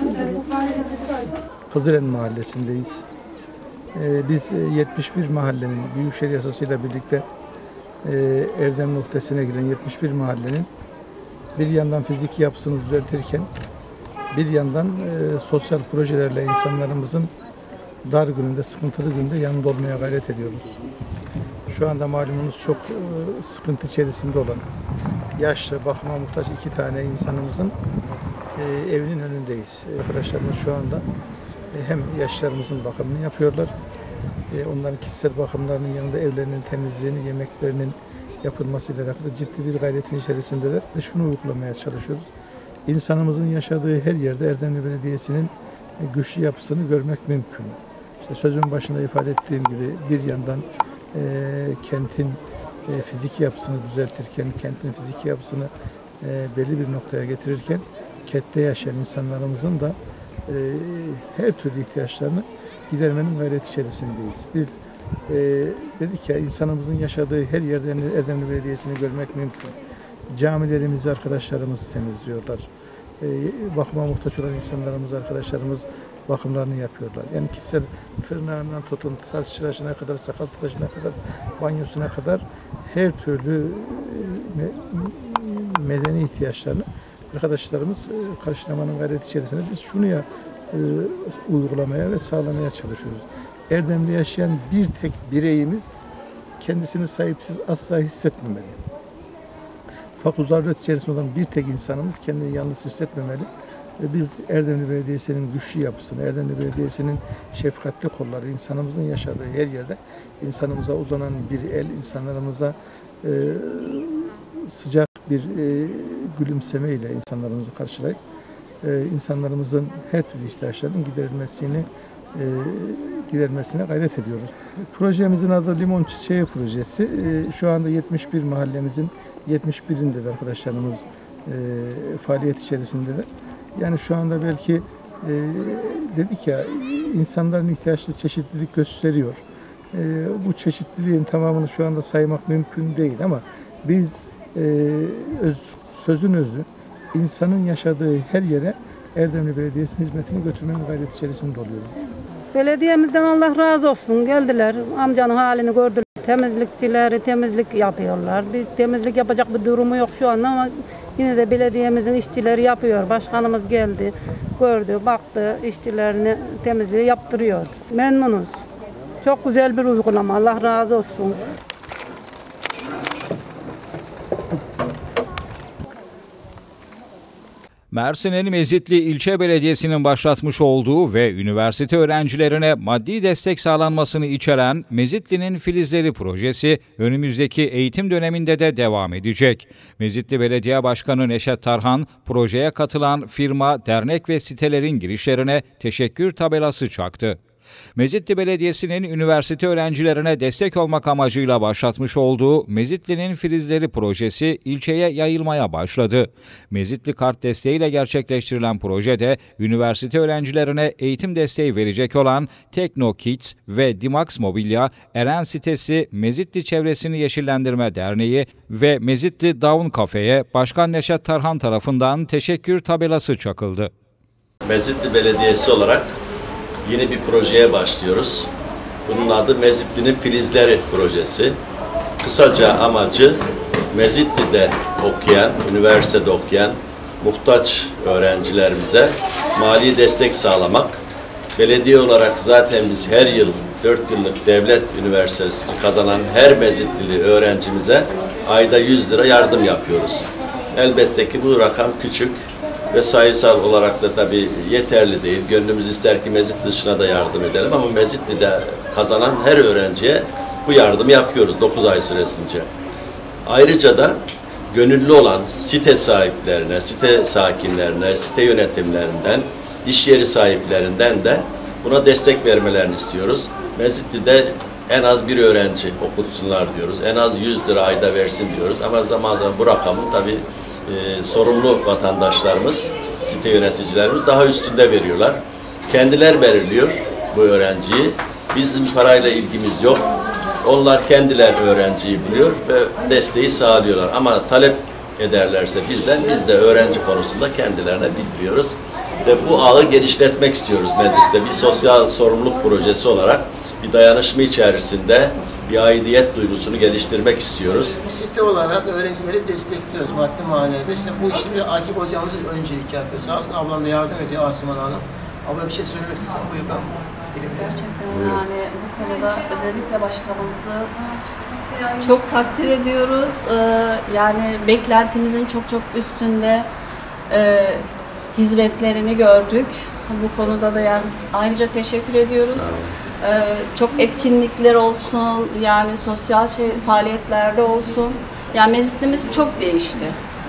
Kızılen Mahallesi'ndeyiz. Ee, biz yetmiş bir mahallenin, Büyükşehir Yasası'yla birlikte e, Erdem noktasına giren yetmiş bir mahallenin bir yandan fiziki yapısını düzeltirken bir yandan e, sosyal projelerle insanlarımızın dar gününde, sıkıntılı günde yanında olmaya gayret ediyoruz. Şu anda malumunuz çok e, sıkıntı içerisinde olan, yaşlı, bakıma muhtaç iki tane insanımızın e, e, evinin önündeyiz. Arkadaşlarımız şu anda e, hem yaşlarımızın bakımını yapıyorlar. E, onların kişisel bakımlarının yanında evlerinin temizliğini, yemeklerinin yapılmasıyla alakalı ciddi bir gayretin içerisindeler ve şunu uygulamaya çalışıyoruz. İnsanımızın yaşadığı her yerde Erdemli Belediyesi'nin güçlü yapısını görmek mümkün. İşte sözün başında ifade ettiğim gibi bir yandan e, kentin e, fiziki yapısını düzeltirken, kentin fiziki yapısını e, belli bir noktaya getirirken, kentte yaşayan insanlarımızın da e, her türlü ihtiyaçlarını gidermenin gayret içerisindeyiz. Biz e, dedik ya, insanımızın yaşadığı her yerde Erdemli Belediyesi'ni görmek mümkün. Camilerimizi arkadaşlarımız temizliyorlar. E, bakıma muhtaç olan insanlarımız, arkadaşlarımız bakımlarını yapıyorlar. Yani kişisel tırnağından tutun, saç tıraşına kadar, sakal tıraşına kadar, banyosuna kadar her türlü me medeni ihtiyaçlarını arkadaşlarımız e, karşılamanın gayreti içerisinde biz şunu ya e, uygulamaya ve sağlamaya çalışıyoruz. Erdem'de yaşayan bir tek bireyimiz kendisini sahipsiz asla hissetmemeli. Fakir zaruret içerisinde olan bir tek insanımız kendini yalnız hissetmemeli. Ve biz Erdemli Belediyesi'nin güçlü yapısını, Erdemli Belediyesi'nin şefkatli kolları, insanımızın yaşadığı her yerde insanımıza uzanan bir el, insanlarımıza e, sıcak bir e, gülümsemeyle insanlarımızı karşılayıp e, insanlarımızın her türlü ihtiyaçlarının giderilmesini e, gidermesine gayret ediyoruz. Projemizin adı Limon Çiçeği Projesi. E, şu anda yetmiş bir mahallemizin yetmiş birinde de arkadaşlarımız e, faaliyet içerisindeler. Yani şu anda belki e, dedik ya, insanların ihtiyaçları çeşitlilik gösteriyor. E, bu çeşitliliğin tamamını şu anda saymak mümkün değil ama biz e, öz, sözün özü insanın yaşadığı her yere Erdemli Belediyesi'nin hizmetini götürmenin gayret içerisinde oluyoruz. Belediyemizden Allah razı olsun, geldiler, amcanın halini gördüler. Temizlikçileri temizlik yapıyorlar. Bir temizlik yapacak bir durumu yok şu anda ama yine de belediyemizin işçileri yapıyor. Başkanımız geldi, gördü, baktı, işçilerini temizliği yaptırıyor. Memnunuz. Çok güzel bir uygulama. Allah razı olsun. Mersin'in Mezitli İlçe Belediyesi'nin başlatmış olduğu ve üniversite öğrencilerine maddi destek sağlanmasını içeren Mezitli'nin Filizleri projesi önümüzdeki eğitim döneminde de devam edecek. Mezitli Belediye Başkanı Neşet Tarhan, projeye katılan firma, dernek ve sitelerin girişlerine teşekkür tabelası çaktı. Mezitli Belediyesi'nin üniversite öğrencilerine destek olmak amacıyla başlatmış olduğu Mezitli'nin Filizleri projesi ilçeye yayılmaya başladı. Mezitli kart desteğiyle gerçekleştirilen projede üniversite öğrencilerine eğitim desteği verecek olan Tekno Kids ve Dimax Mobilya, Eren Sitesi, Mezitli Çevresini Yeşillendirme Derneği ve Mezitli Down Cafe'ye Başkan Neşet Tarhan tarafından teşekkür tabelası çakıldı. Mezitli Belediyesi olarak yeni bir projeye başlıyoruz. Bunun adı Mezitli'nin Filizleri projesi. Kısaca amacı Mezitli'de okuyan, üniversitede okuyan muhtaç öğrencilerimize mali destek sağlamak. Belediye olarak zaten biz her yıl dört yıllık devlet üniversitesini kazanan her Mezitlili öğrencimize ayda yüz lira yardım yapıyoruz. Elbette ki bu rakam küçük ve sayısal olarak da tabii yeterli değil. Gönlümüz ister ki Mezitli dışına da yardım edelim ama Mezitli'de kazanan her öğrenciye bu yardımı yapıyoruz dokuz ay süresince. Ayrıca da gönüllü olan site sahiplerine, site sakinlerine, site yönetimlerinden, iş yeri sahiplerinden de buna destek vermelerini istiyoruz. Mezitli'de en az bir öğrenci okutsunlar diyoruz. En az yüz lira ayda versin diyoruz. Ama zaman zaman bu rakamı tabii e, sorumlu vatandaşlarımız, site yöneticilerimiz daha üstünde veriyorlar. Kendiler belirliyor bu öğrenciyi. Bizim parayla ilgimiz yok. Onlar kendiler öğrenciyi buluyor ve desteği sağlıyorlar. Ama talep ederlerse bizden, biz de öğrenci konusunda kendilerine bildiriyoruz. Ve bu ağı genişletmek istiyoruz Mezit'te. Bir sosyal sorumluluk projesi olarak bir dayanışma içerisinde bir aidiyet duygusunu geliştirmek istiyoruz. Site olarak öğrencileri destekliyoruz maddi manevi. İşte bu işi bir Akif hocamız öncelik yapıyor. Sağ olsun ablam da yardım ediyor, Asuman Hanım. Abla bir şey söylemek istersen buyur ben. Gerçekten buyur. Yani bu konuda özellikle başkanımızı çok takdir ediyoruz. Ee, yani beklentimizin çok çok üstünde. Ee, hizmetlerini gördük. Bu konuda da yani ayrıca teşekkür ediyoruz. Ee, çok etkinlikler olsun, yani sosyal şey faaliyetlerde olsun. Yani Mezitli'miz çok değişti.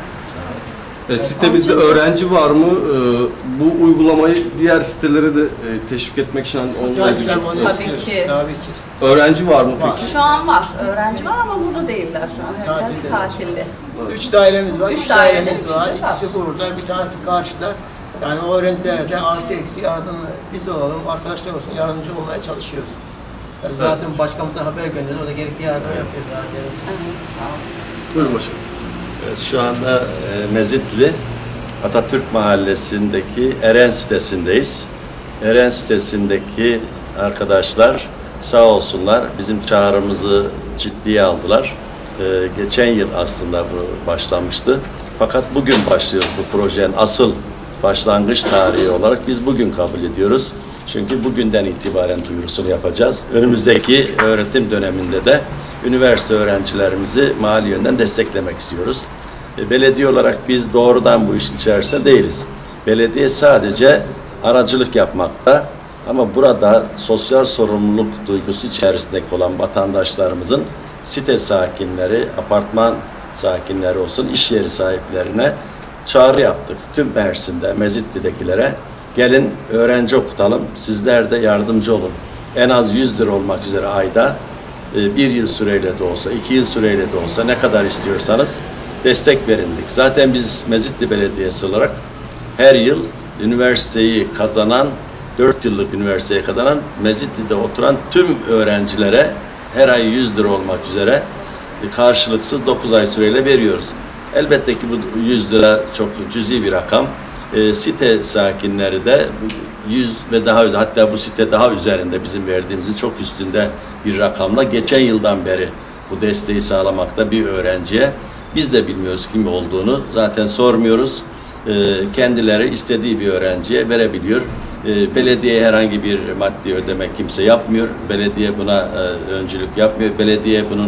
E, sitemizde öğrenci var mı? E, bu uygulamayı diğer sitelere de e, teşvik etmek için onunla ilgili. Tabii ki. Tabii ki. Öğrenci var mı peki? Şu an var. Öğrenci var ama burada değiller şu an. Herkes tatilde. tatilde. Üç dairemiz var. Üç, Üç dairede dairemiz var. üçüncü İkisi burada, bir tanesi karşıda. Yani o öğrencilere de artı eksi yardım biz olalım, arkadaşlar olsun, yardımcı olmaya çalışıyoruz. Yani zaten evet. Başkanımıza haber gönderiyoruz, o da gerekli yardım yapıyor zaten. Evet, sağ olsun. Buyurun başkanım. Evet, şu anda e, Mezitli Atatürk Mahallesi'ndeki Eren sitesindeyiz. Eren sitesindeki arkadaşlar sağ olsunlar bizim çağrımızı ciddiye aldılar. Ee, geçen yıl aslında bu başlamıştı. Fakat bugün başlıyor bu projenin asıl başlangıç tarihi olarak biz bugün kabul ediyoruz. Çünkü bugünden itibaren duyurusunu yapacağız. Önümüzdeki öğretim döneminde de üniversite öğrencilerimizi mali yönden desteklemek istiyoruz. E, belediye olarak biz doğrudan bu işin içerisinde değiliz. Belediye sadece aracılık yapmakta. Ama burada sosyal sorumluluk duygusu içerisindeki olan vatandaşlarımızın site sakinleri, apartman sakinleri olsun, iş yeri sahiplerine çağrı yaptık. Tüm Mersin'de, Mezitli'dekilere gelin öğrenci okutalım, sizler de yardımcı olun. En az yüz lira olmak üzere ayda bir yıl süreyle de olsa, iki yıl süreyle de olsa ne kadar istiyorsanız destek verildik. Zaten biz Mezitli Belediyesi olarak her yıl üniversiteyi kazanan, dört yıllık üniversiteye kazanan Mezitli'de oturan tüm öğrencilere her ay yüz lira olmak üzere karşılıksız dokuz ay süreyle veriyoruz. Elbette ki bu yüz lira çok cüzi bir rakam. E, site sakinleri de yüz ve daha üzerinde, hatta bu site daha üzerinde bizim verdiğimizin çok üstünde bir rakamla geçen yıldan beri bu desteği sağlamakta bir öğrenciye. Biz de bilmiyoruz kim olduğunu, zaten sormuyoruz. E, kendileri istediği bir öğrenciye verebiliyor. E, belediye herhangi bir maddi ödeme kimse yapmıyor. Belediye buna e, öncülük yapmıyor. Belediye bunun e,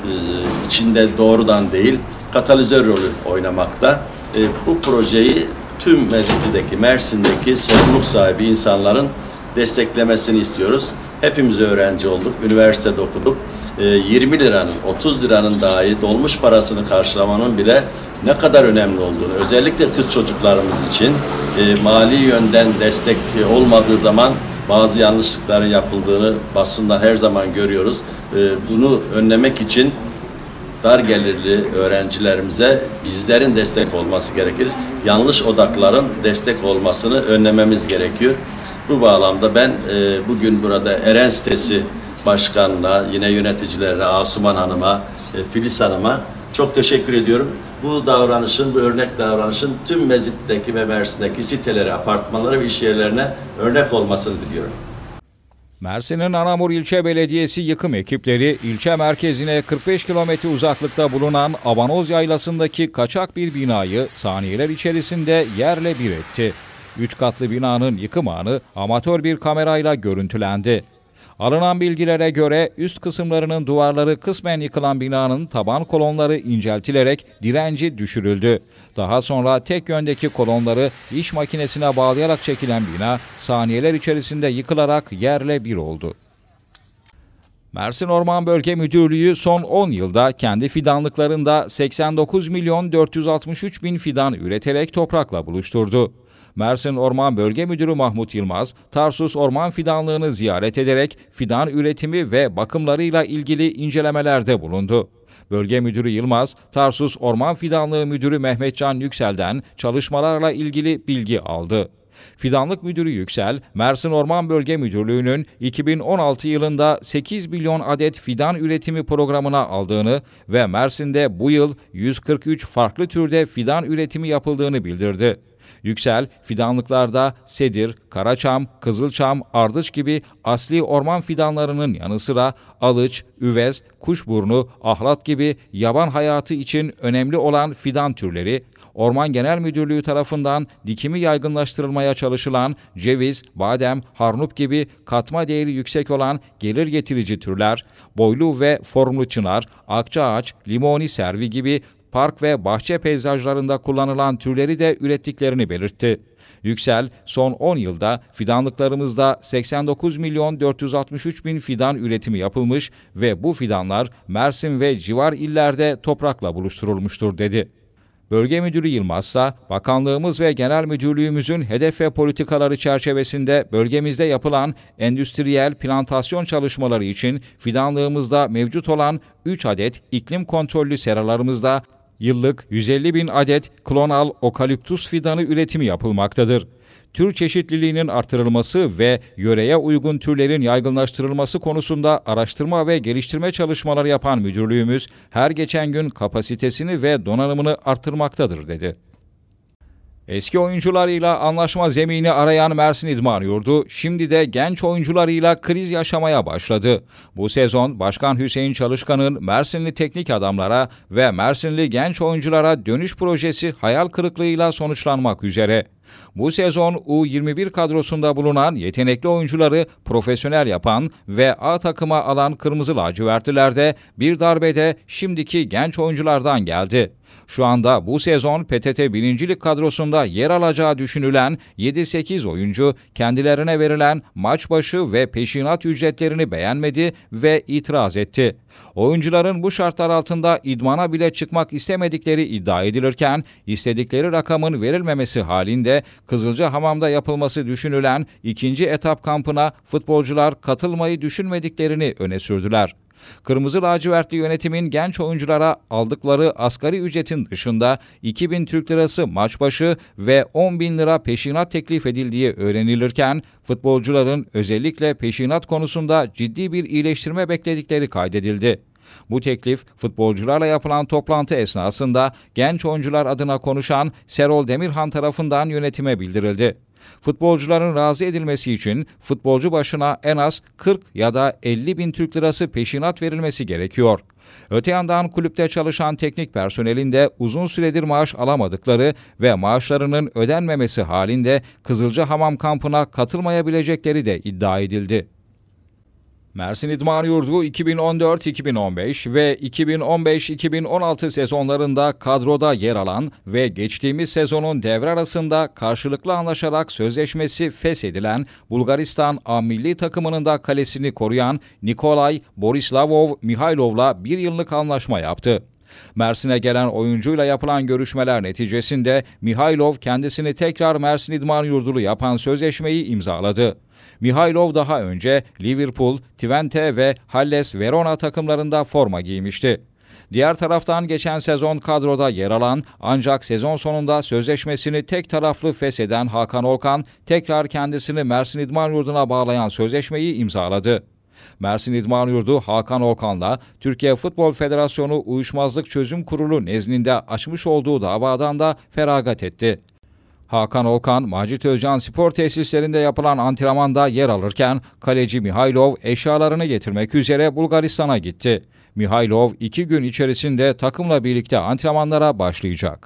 içinde doğrudan değil, katalizör rolü oynamakta. E, bu projeyi tüm Mezitli'deki, Mersin'deki sorumluluk sahibi insanların desteklemesini istiyoruz. Hepimiz öğrenci olduk, üniversitede okuduk. E, yirmi liranın, otuz liranın dahi dolmuş parasını karşılamanın bile ne kadar önemli olduğunu, özellikle kız çocuklarımız için e, mali yönden destek olmadığı zaman bazı yanlışlıkların yapıldığını basından her zaman görüyoruz. E, bunu önlemek için dar gelirli öğrencilerimize bizlerin destek olması gerekir. Yanlış odakların destek olmasını önlememiz gerekiyor. Bu bağlamda ben e, bugün burada Eren sitesi başkanına, yine yöneticilerine, Asuman Hanım'a, e, Filiz Hanım'a çok teşekkür ediyorum. Bu davranışın, bu örnek davranışın tüm Mezitli'deki ve Mersin'deki sitelere, apartmanlara ve iş yerlerine örnek olmasını diliyorum. Mersin'in Anamur İlçe Belediyesi yıkım ekipleri ilçe merkezine kırk beş kilometre uzaklıkta bulunan Abanoz Yaylası'ndaki kaçak bir binayı saniyeler içerisinde yerle bir etti. Üç katlı binanın yıkım anı amatör bir kamerayla görüntülendi. Alınan bilgilere göre üst kısımlarının duvarları kısmen yıkılan binanın taban kolonları inceltilerek direnci düşürüldü. Daha sonra tek yöndeki kolonları iş makinesine bağlayarak çekilen bina saniyeler içerisinde yıkılarak yerle bir oldu. Mersin Orman Bölge Müdürlüğü son on yılda kendi fidanlıklarında seksen dokuz milyon dört yüz altmış üç bin fidan üreterek toprakla buluşturdu. Mersin Orman Bölge Müdürü Mahmut Yılmaz, Tarsus Orman Fidanlığı'nı ziyaret ederek fidan üretimi ve bakımlarıyla ilgili incelemelerde bulundu. Bölge Müdürü Yılmaz, Tarsus Orman Fidanlığı Müdürü Mehmetcan Yüksel'den çalışmalarla ilgili bilgi aldı. Fidanlık Müdürü Yüksel, Mersin Orman Bölge Müdürlüğü'nün iki bin on altı yılında sekiz milyon adet fidan üretimi programına aldığını ve Mersin'de bu yıl yüz kırk üç farklı türde fidan üretimi yapıldığını bildirdi. Yüksel, fidanlıklarda sedir, karaçam, kızılçam, ardıç gibi asli orman fidanlarının yanı sıra alıç, üvez, kuşburnu, ahlat gibi yaban hayatı için önemli olan fidan türleri, Orman Genel Müdürlüğü tarafından dikimi yaygınlaştırılmaya çalışılan ceviz, badem, harnup gibi katma değeri yüksek olan gelir getirici türler, boylu ve formlu çınar, akçaağaç, limoni servi gibi park ve bahçe peyzajlarında kullanılan türleri de ürettiklerini belirtti. Yüksel, son on yılda fidanlıklarımızda seksen dokuz milyon dört yüz altmış üç bin fidan üretimi yapılmış ve bu fidanlar Mersin ve civar illerde toprakla buluşturulmuştur dedi. Bölge Müdürü Yılmaz ise bakanlığımız ve genel müdürlüğümüzün hedef ve politikaları çerçevesinde bölgemizde yapılan endüstriyel plantasyon çalışmaları için fidanlığımızda mevcut olan üç adet iklim kontrollü seralarımızda yıllık yüz elli bin adet klonal okaliptus fidanı üretimi yapılmaktadır. Tür çeşitliliğinin artırılması ve yöreye uygun türlerin yaygınlaştırılması konusunda araştırma ve geliştirme çalışmaları yapan müdürlüğümüz her geçen gün kapasitesini ve donanımını artırmaktadır dedi. Eski oyuncularıyla anlaşma zemini arayan Mersin İdman Yurdu, şimdi de genç oyuncularıyla kriz yaşamaya başladı. Bu sezon Başkan Hüseyin Çalışkan'ın Mersinli teknik adamlara ve Mersinli genç oyunculara dönüş projesi hayal kırıklığıyla sonuçlanmak üzere. Bu sezon U yirmi bir kadrosunda bulunan yetenekli oyuncuları profesyonel yapan ve A takıma alan Kırmızı Lacivertliler de bir darbede şimdiki genç oyunculardan geldi. Şu anda bu sezon P T T birinci Lig kadrosunda yer alacağı düşünülen yedi sekiz oyuncu kendilerine verilen maç başı ve peşinat ücretlerini beğenmedi ve itiraz etti. Oyuncuların bu şartlar altında idmana bile çıkmak istemedikleri iddia edilirken istedikleri rakamın verilmemesi halinde Kızılcahamam'da yapılması düşünülen ikinci etap kampına futbolcular katılmayı düşünmediklerini öne sürdüler. Kırmızı lacivertli yönetimin genç oyunculara aldıkları asgari ücretin dışında iki bin Türk lirası maç başı ve on bin lira peşinat teklif edildiği öğrenilirken futbolcuların özellikle peşinat konusunda ciddi bir iyileştirme bekledikleri kaydedildi. Bu teklif futbolcularla yapılan toplantı esnasında genç oyuncular adına konuşan Serol Demirhan tarafından yönetime bildirildi. Futbolcuların razı edilmesi için futbolcu başına en az kırk ya da elli bin Türk lirası peşinat verilmesi gerekiyor. Öte yandan kulüpte çalışan teknik personelin de uzun süredir maaş alamadıkları ve maaşlarının ödenmemesi halinde Kızılcahamam kampına katılmayabilecekleri de iddia edildi. Mersin İdman Yurdu iki bin on dört iki bin on beş ve iki bin on beş iki bin on altı sezonlarında kadroda yer alan ve geçtiğimiz sezonun devre arasında karşılıklı anlaşarak sözleşmesi feshedilen Bulgaristan A milli takımının da kalesini koruyan Nikolay Borislavov Mihailov'la bir yıllık anlaşma yaptı. Mersin'e gelen oyuncuyla yapılan görüşmeler neticesinde Mihailov kendisini tekrar Mersin İdman Yurdulu yapan sözleşmeyi imzaladı. Mihailov daha önce Liverpool, Twente ve Hellas Verona takımlarında forma giymişti. Diğer taraftan geçen sezon kadroda yer alan ancak sezon sonunda sözleşmesini tek taraflı fesheden Hakan Olkan tekrar kendisini Mersin İdman Yurdu'na bağlayan sözleşmeyi imzaladı. Mersin İdman Yurdu Hakan Olkan'la Türkiye Futbol Federasyonu Uyuşmazlık Çözüm Kurulu nezdinde açmış olduğu davadan da feragat etti. Hakan Olkan, Macit Özcan Spor Tesislerinde yapılan antrenmanda yer alırken kaleci Mihailov eşyalarını getirmek üzere Bulgaristan'a gitti. Mihailov iki gün içerisinde takımla birlikte antrenmanlara başlayacak.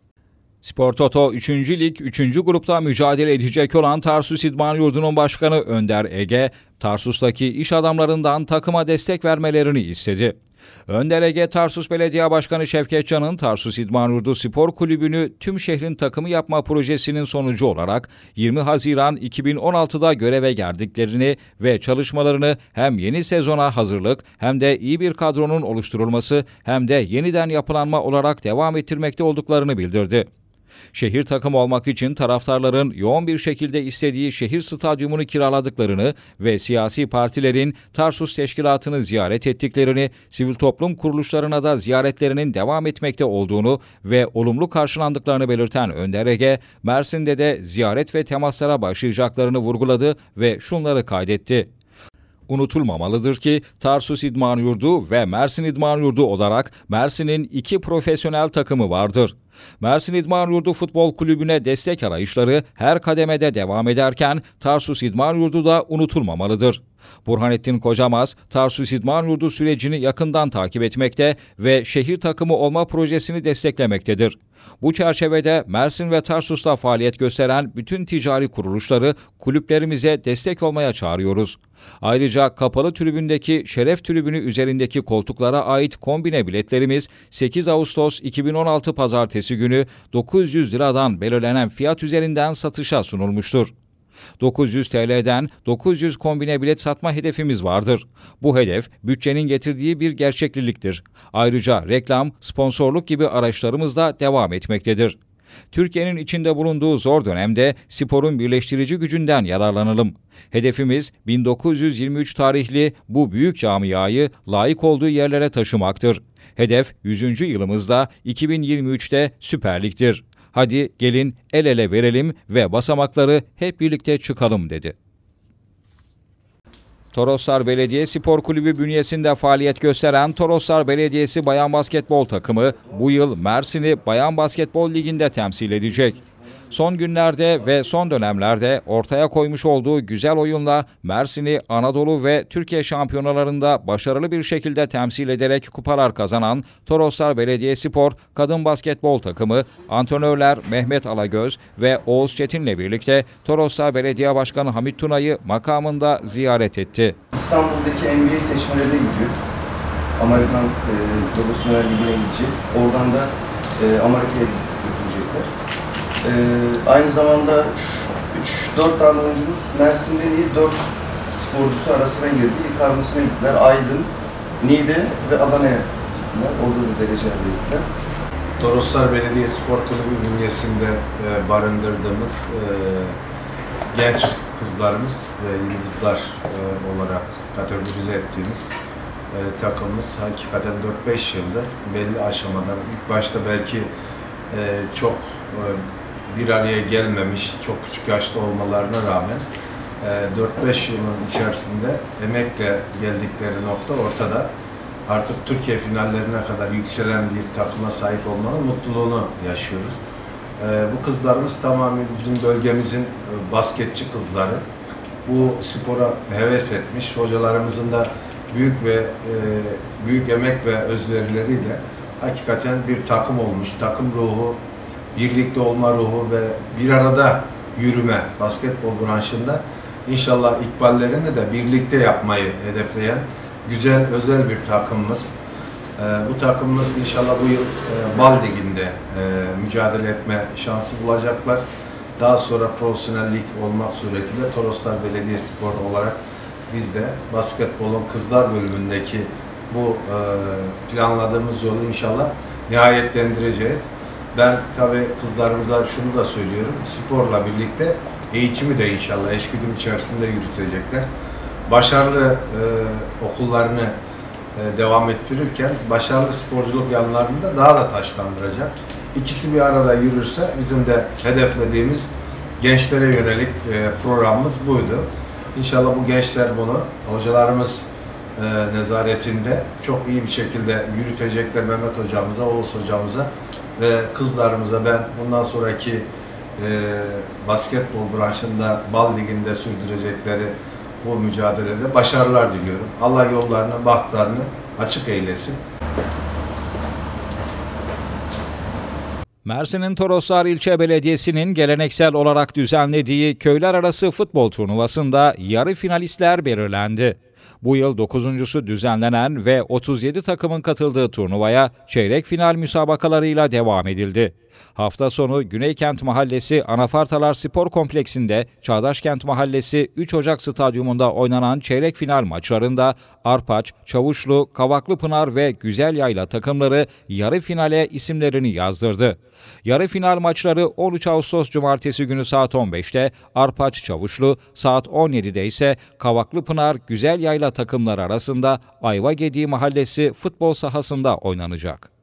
Spor Toto üçüncü Lig üçüncü grupta mücadele edecek olan Tarsus İdman Yurdu'nun başkanı Önder Ege, Tarsus'taki iş adamlarından takıma destek vermelerini istedi. Önder Ege, Tarsus Belediye Başkanı Şevket Can'ın Tarsus İdman Yurdu Spor Kulübü'nü tüm şehrin takımı yapma projesinin sonucu olarak yirmi Haziran iki bin on altıda göreve geldiklerini ve çalışmalarını hem yeni sezona hazırlık hem de iyi bir kadronun oluşturulması hem de yeniden yapılanma olarak devam ettirmekte olduklarını bildirdi. Şehir takımı olmak için taraftarların yoğun bir şekilde istediği şehir stadyumunu kiraladıklarını ve siyasi partilerin Tarsus Teşkilatı'nı ziyaret ettiklerini, sivil toplum kuruluşlarına da ziyaretlerinin devam etmekte olduğunu ve olumlu karşılandıklarını belirten Önder Ege, Mersin'de de ziyaret ve temaslara başlayacaklarını vurguladı ve şunları kaydetti. Unutulmamalıdır ki Tarsus İdman Yurdu ve Mersin İdman Yurdu olarak Mersin'in iki profesyonel takımı vardır. Mersin İdman Yurdu Futbol Kulübü'ne destek arayışları her kademede devam ederken Tarsus İdman Yurdu da unutulmamalıdır. Burhanettin Kocamaz, Tarsus İdman Yurdu sürecini yakından takip etmekte ve şehir takımı olma projesini desteklemektedir. Bu çerçevede Mersin ve Tarsus'ta faaliyet gösteren bütün ticari kuruluşları kulüplerimize destek olmaya çağırıyoruz. Ayrıca kapalı tribündeki şeref tribünü üzerindeki koltuklara ait kombine biletlerimiz sekiz Ağustos iki bin on altı Pazartesi günü dokuz yüz liradan belirlenen fiyat üzerinden satışa sunulmuştur. dokuz yüz TL'den dokuz yüz kombine bilet satma hedefimiz vardır. Bu hedef bütçenin getirdiği bir gerçekliliktir. Ayrıca reklam, sponsorluk gibi araçlarımız da devam etmektedir. Türkiye'nin içinde bulunduğu zor dönemde sporun birleştirici gücünden yararlanalım. Hedefimiz bin dokuz yüz yirmi üç tarihli bu büyük camiayı layık olduğu yerlere taşımaktır. Hedef yüzüncü yılımızda iki bin yirmi üçte Süper Lig'dir. Hadi gelin el ele verelim ve basamakları hep birlikte çıkalım dedi. Toroslar Belediye Spor Kulübü bünyesinde faaliyet gösteren Toroslar Belediyesi Bayan Basketbol takımı bu yıl Mersin'i Bayan Basketbol Ligi'nde temsil edecek. Son günlerde ve son dönemlerde ortaya koymuş olduğu güzel oyunla Mersin'i Anadolu ve Türkiye şampiyonalarında başarılı bir şekilde temsil ederek kupalar kazanan Toroslar Belediyespor Kadın Basketbol takımı antrenörler Mehmet Alagöz ve Oğuz Çetin'le birlikte Toroslar Belediye Başkanı Hamit Tuna'yı makamında ziyaret etti. İstanbul'daki N B A seçmelerine gidiyor. Amerikan e, Profesyonel Ligi'ne gidecek. Oradan da e, Amerika'ya götürecekler. Ee, aynı zamanda üç dört tane oyuncumuz Mersin'de iyi dört sporcusu arasına girdi. İlk armasına gittiler. Aydın, Niğde ve Adana'ya gittiler. Orada da derece elde ettiler. Toroslar Belediye Spor Kulübü bünyesinde e, barındırdığımız e, genç kızlarımız ve yıldızlar e, olarak kategorize ettiğimiz e, takımımız hakikaten dört beş yıldır belli aşamadan ilk başta belki e, çok e, bir araya gelmemiş, çok küçük yaşta olmalarına rağmen dört beş yılın içerisinde emekle geldikleri nokta ortada. Artık Türkiye finallerine kadar yükselen bir takıma sahip olmanın mutluluğunu yaşıyoruz. Bu kızlarımız tamamen bizim bölgemizin basketçi kızları. Bu spora heves etmiş, hocalarımızın da büyük ve büyük emek ve özverileriyle hakikaten bir takım olmuş, takım ruhu, birlikte olma ruhu ve bir arada yürüme basketbol branşında inşallah ikballerini de birlikte yapmayı hedefleyen güzel, özel bir takımımız. Ee, bu takımımız inşallah bu yıl e, Bal Ligi'nde e, mücadele etme şansı bulacaklar. Daha sonra profesyonel lig olmak suretiyle Toroslar Belediyespor olarak biz de basketbolun kızlar bölümündeki bu e, planladığımız yolu inşallah nihayetlendireceğiz. Ben tabii kızlarımıza şunu da söylüyorum, sporla birlikte eğitimi de inşallah eşgüdüm içerisinde yürütecekler. Başarılı e, okullarını e, devam ettirirken başarılı sporculuk yanlarını da daha da taşlandıracak. İkisi bir arada yürürse bizim de hedeflediğimiz gençlere yönelik e, programımız buydu. İnşallah bu gençler bunu hocalarımız e, nezaretinde çok iyi bir şekilde yürütecekler Mehmet hocamıza, Oğuz hocamıza ve kızlarımıza ben bundan sonraki e, basketbol branşında Bal Ligi'nde sürdürecekleri bu mücadelede başarılar diliyorum. Allah yollarını, bahtlarını açık eylesin. Mersin'in Toroslar İlçe Belediyesi'nin geleneksel olarak düzenlediği köyler arası futbol turnuvasında yarı finalistler belirlendi. Bu yıl dokuzuncusu düzenlenen ve otuz yedi takımın katıldığı turnuvaya çeyrek final müsabakalarıyla devam edildi. Hafta sonu Güneykent Mahallesi Anafartalar Spor Kompleksinde Çağdaşkent Mahallesi üç Ocak Stadyumunda oynanan çeyrek final maçlarında Arpaç, Çavuşlu, Kavaklıpınar ve Güzelyayla takımları yarı finale isimlerini yazdırdı. Yarı final maçları on üç Ağustos Cumartesi günü saat on beşte Arpaç Çavuşlu, saat on yedide ise Kavaklıpınar Güzelyayla takımları arasında Ayvagediği Mahallesi futbol sahasında oynanacak.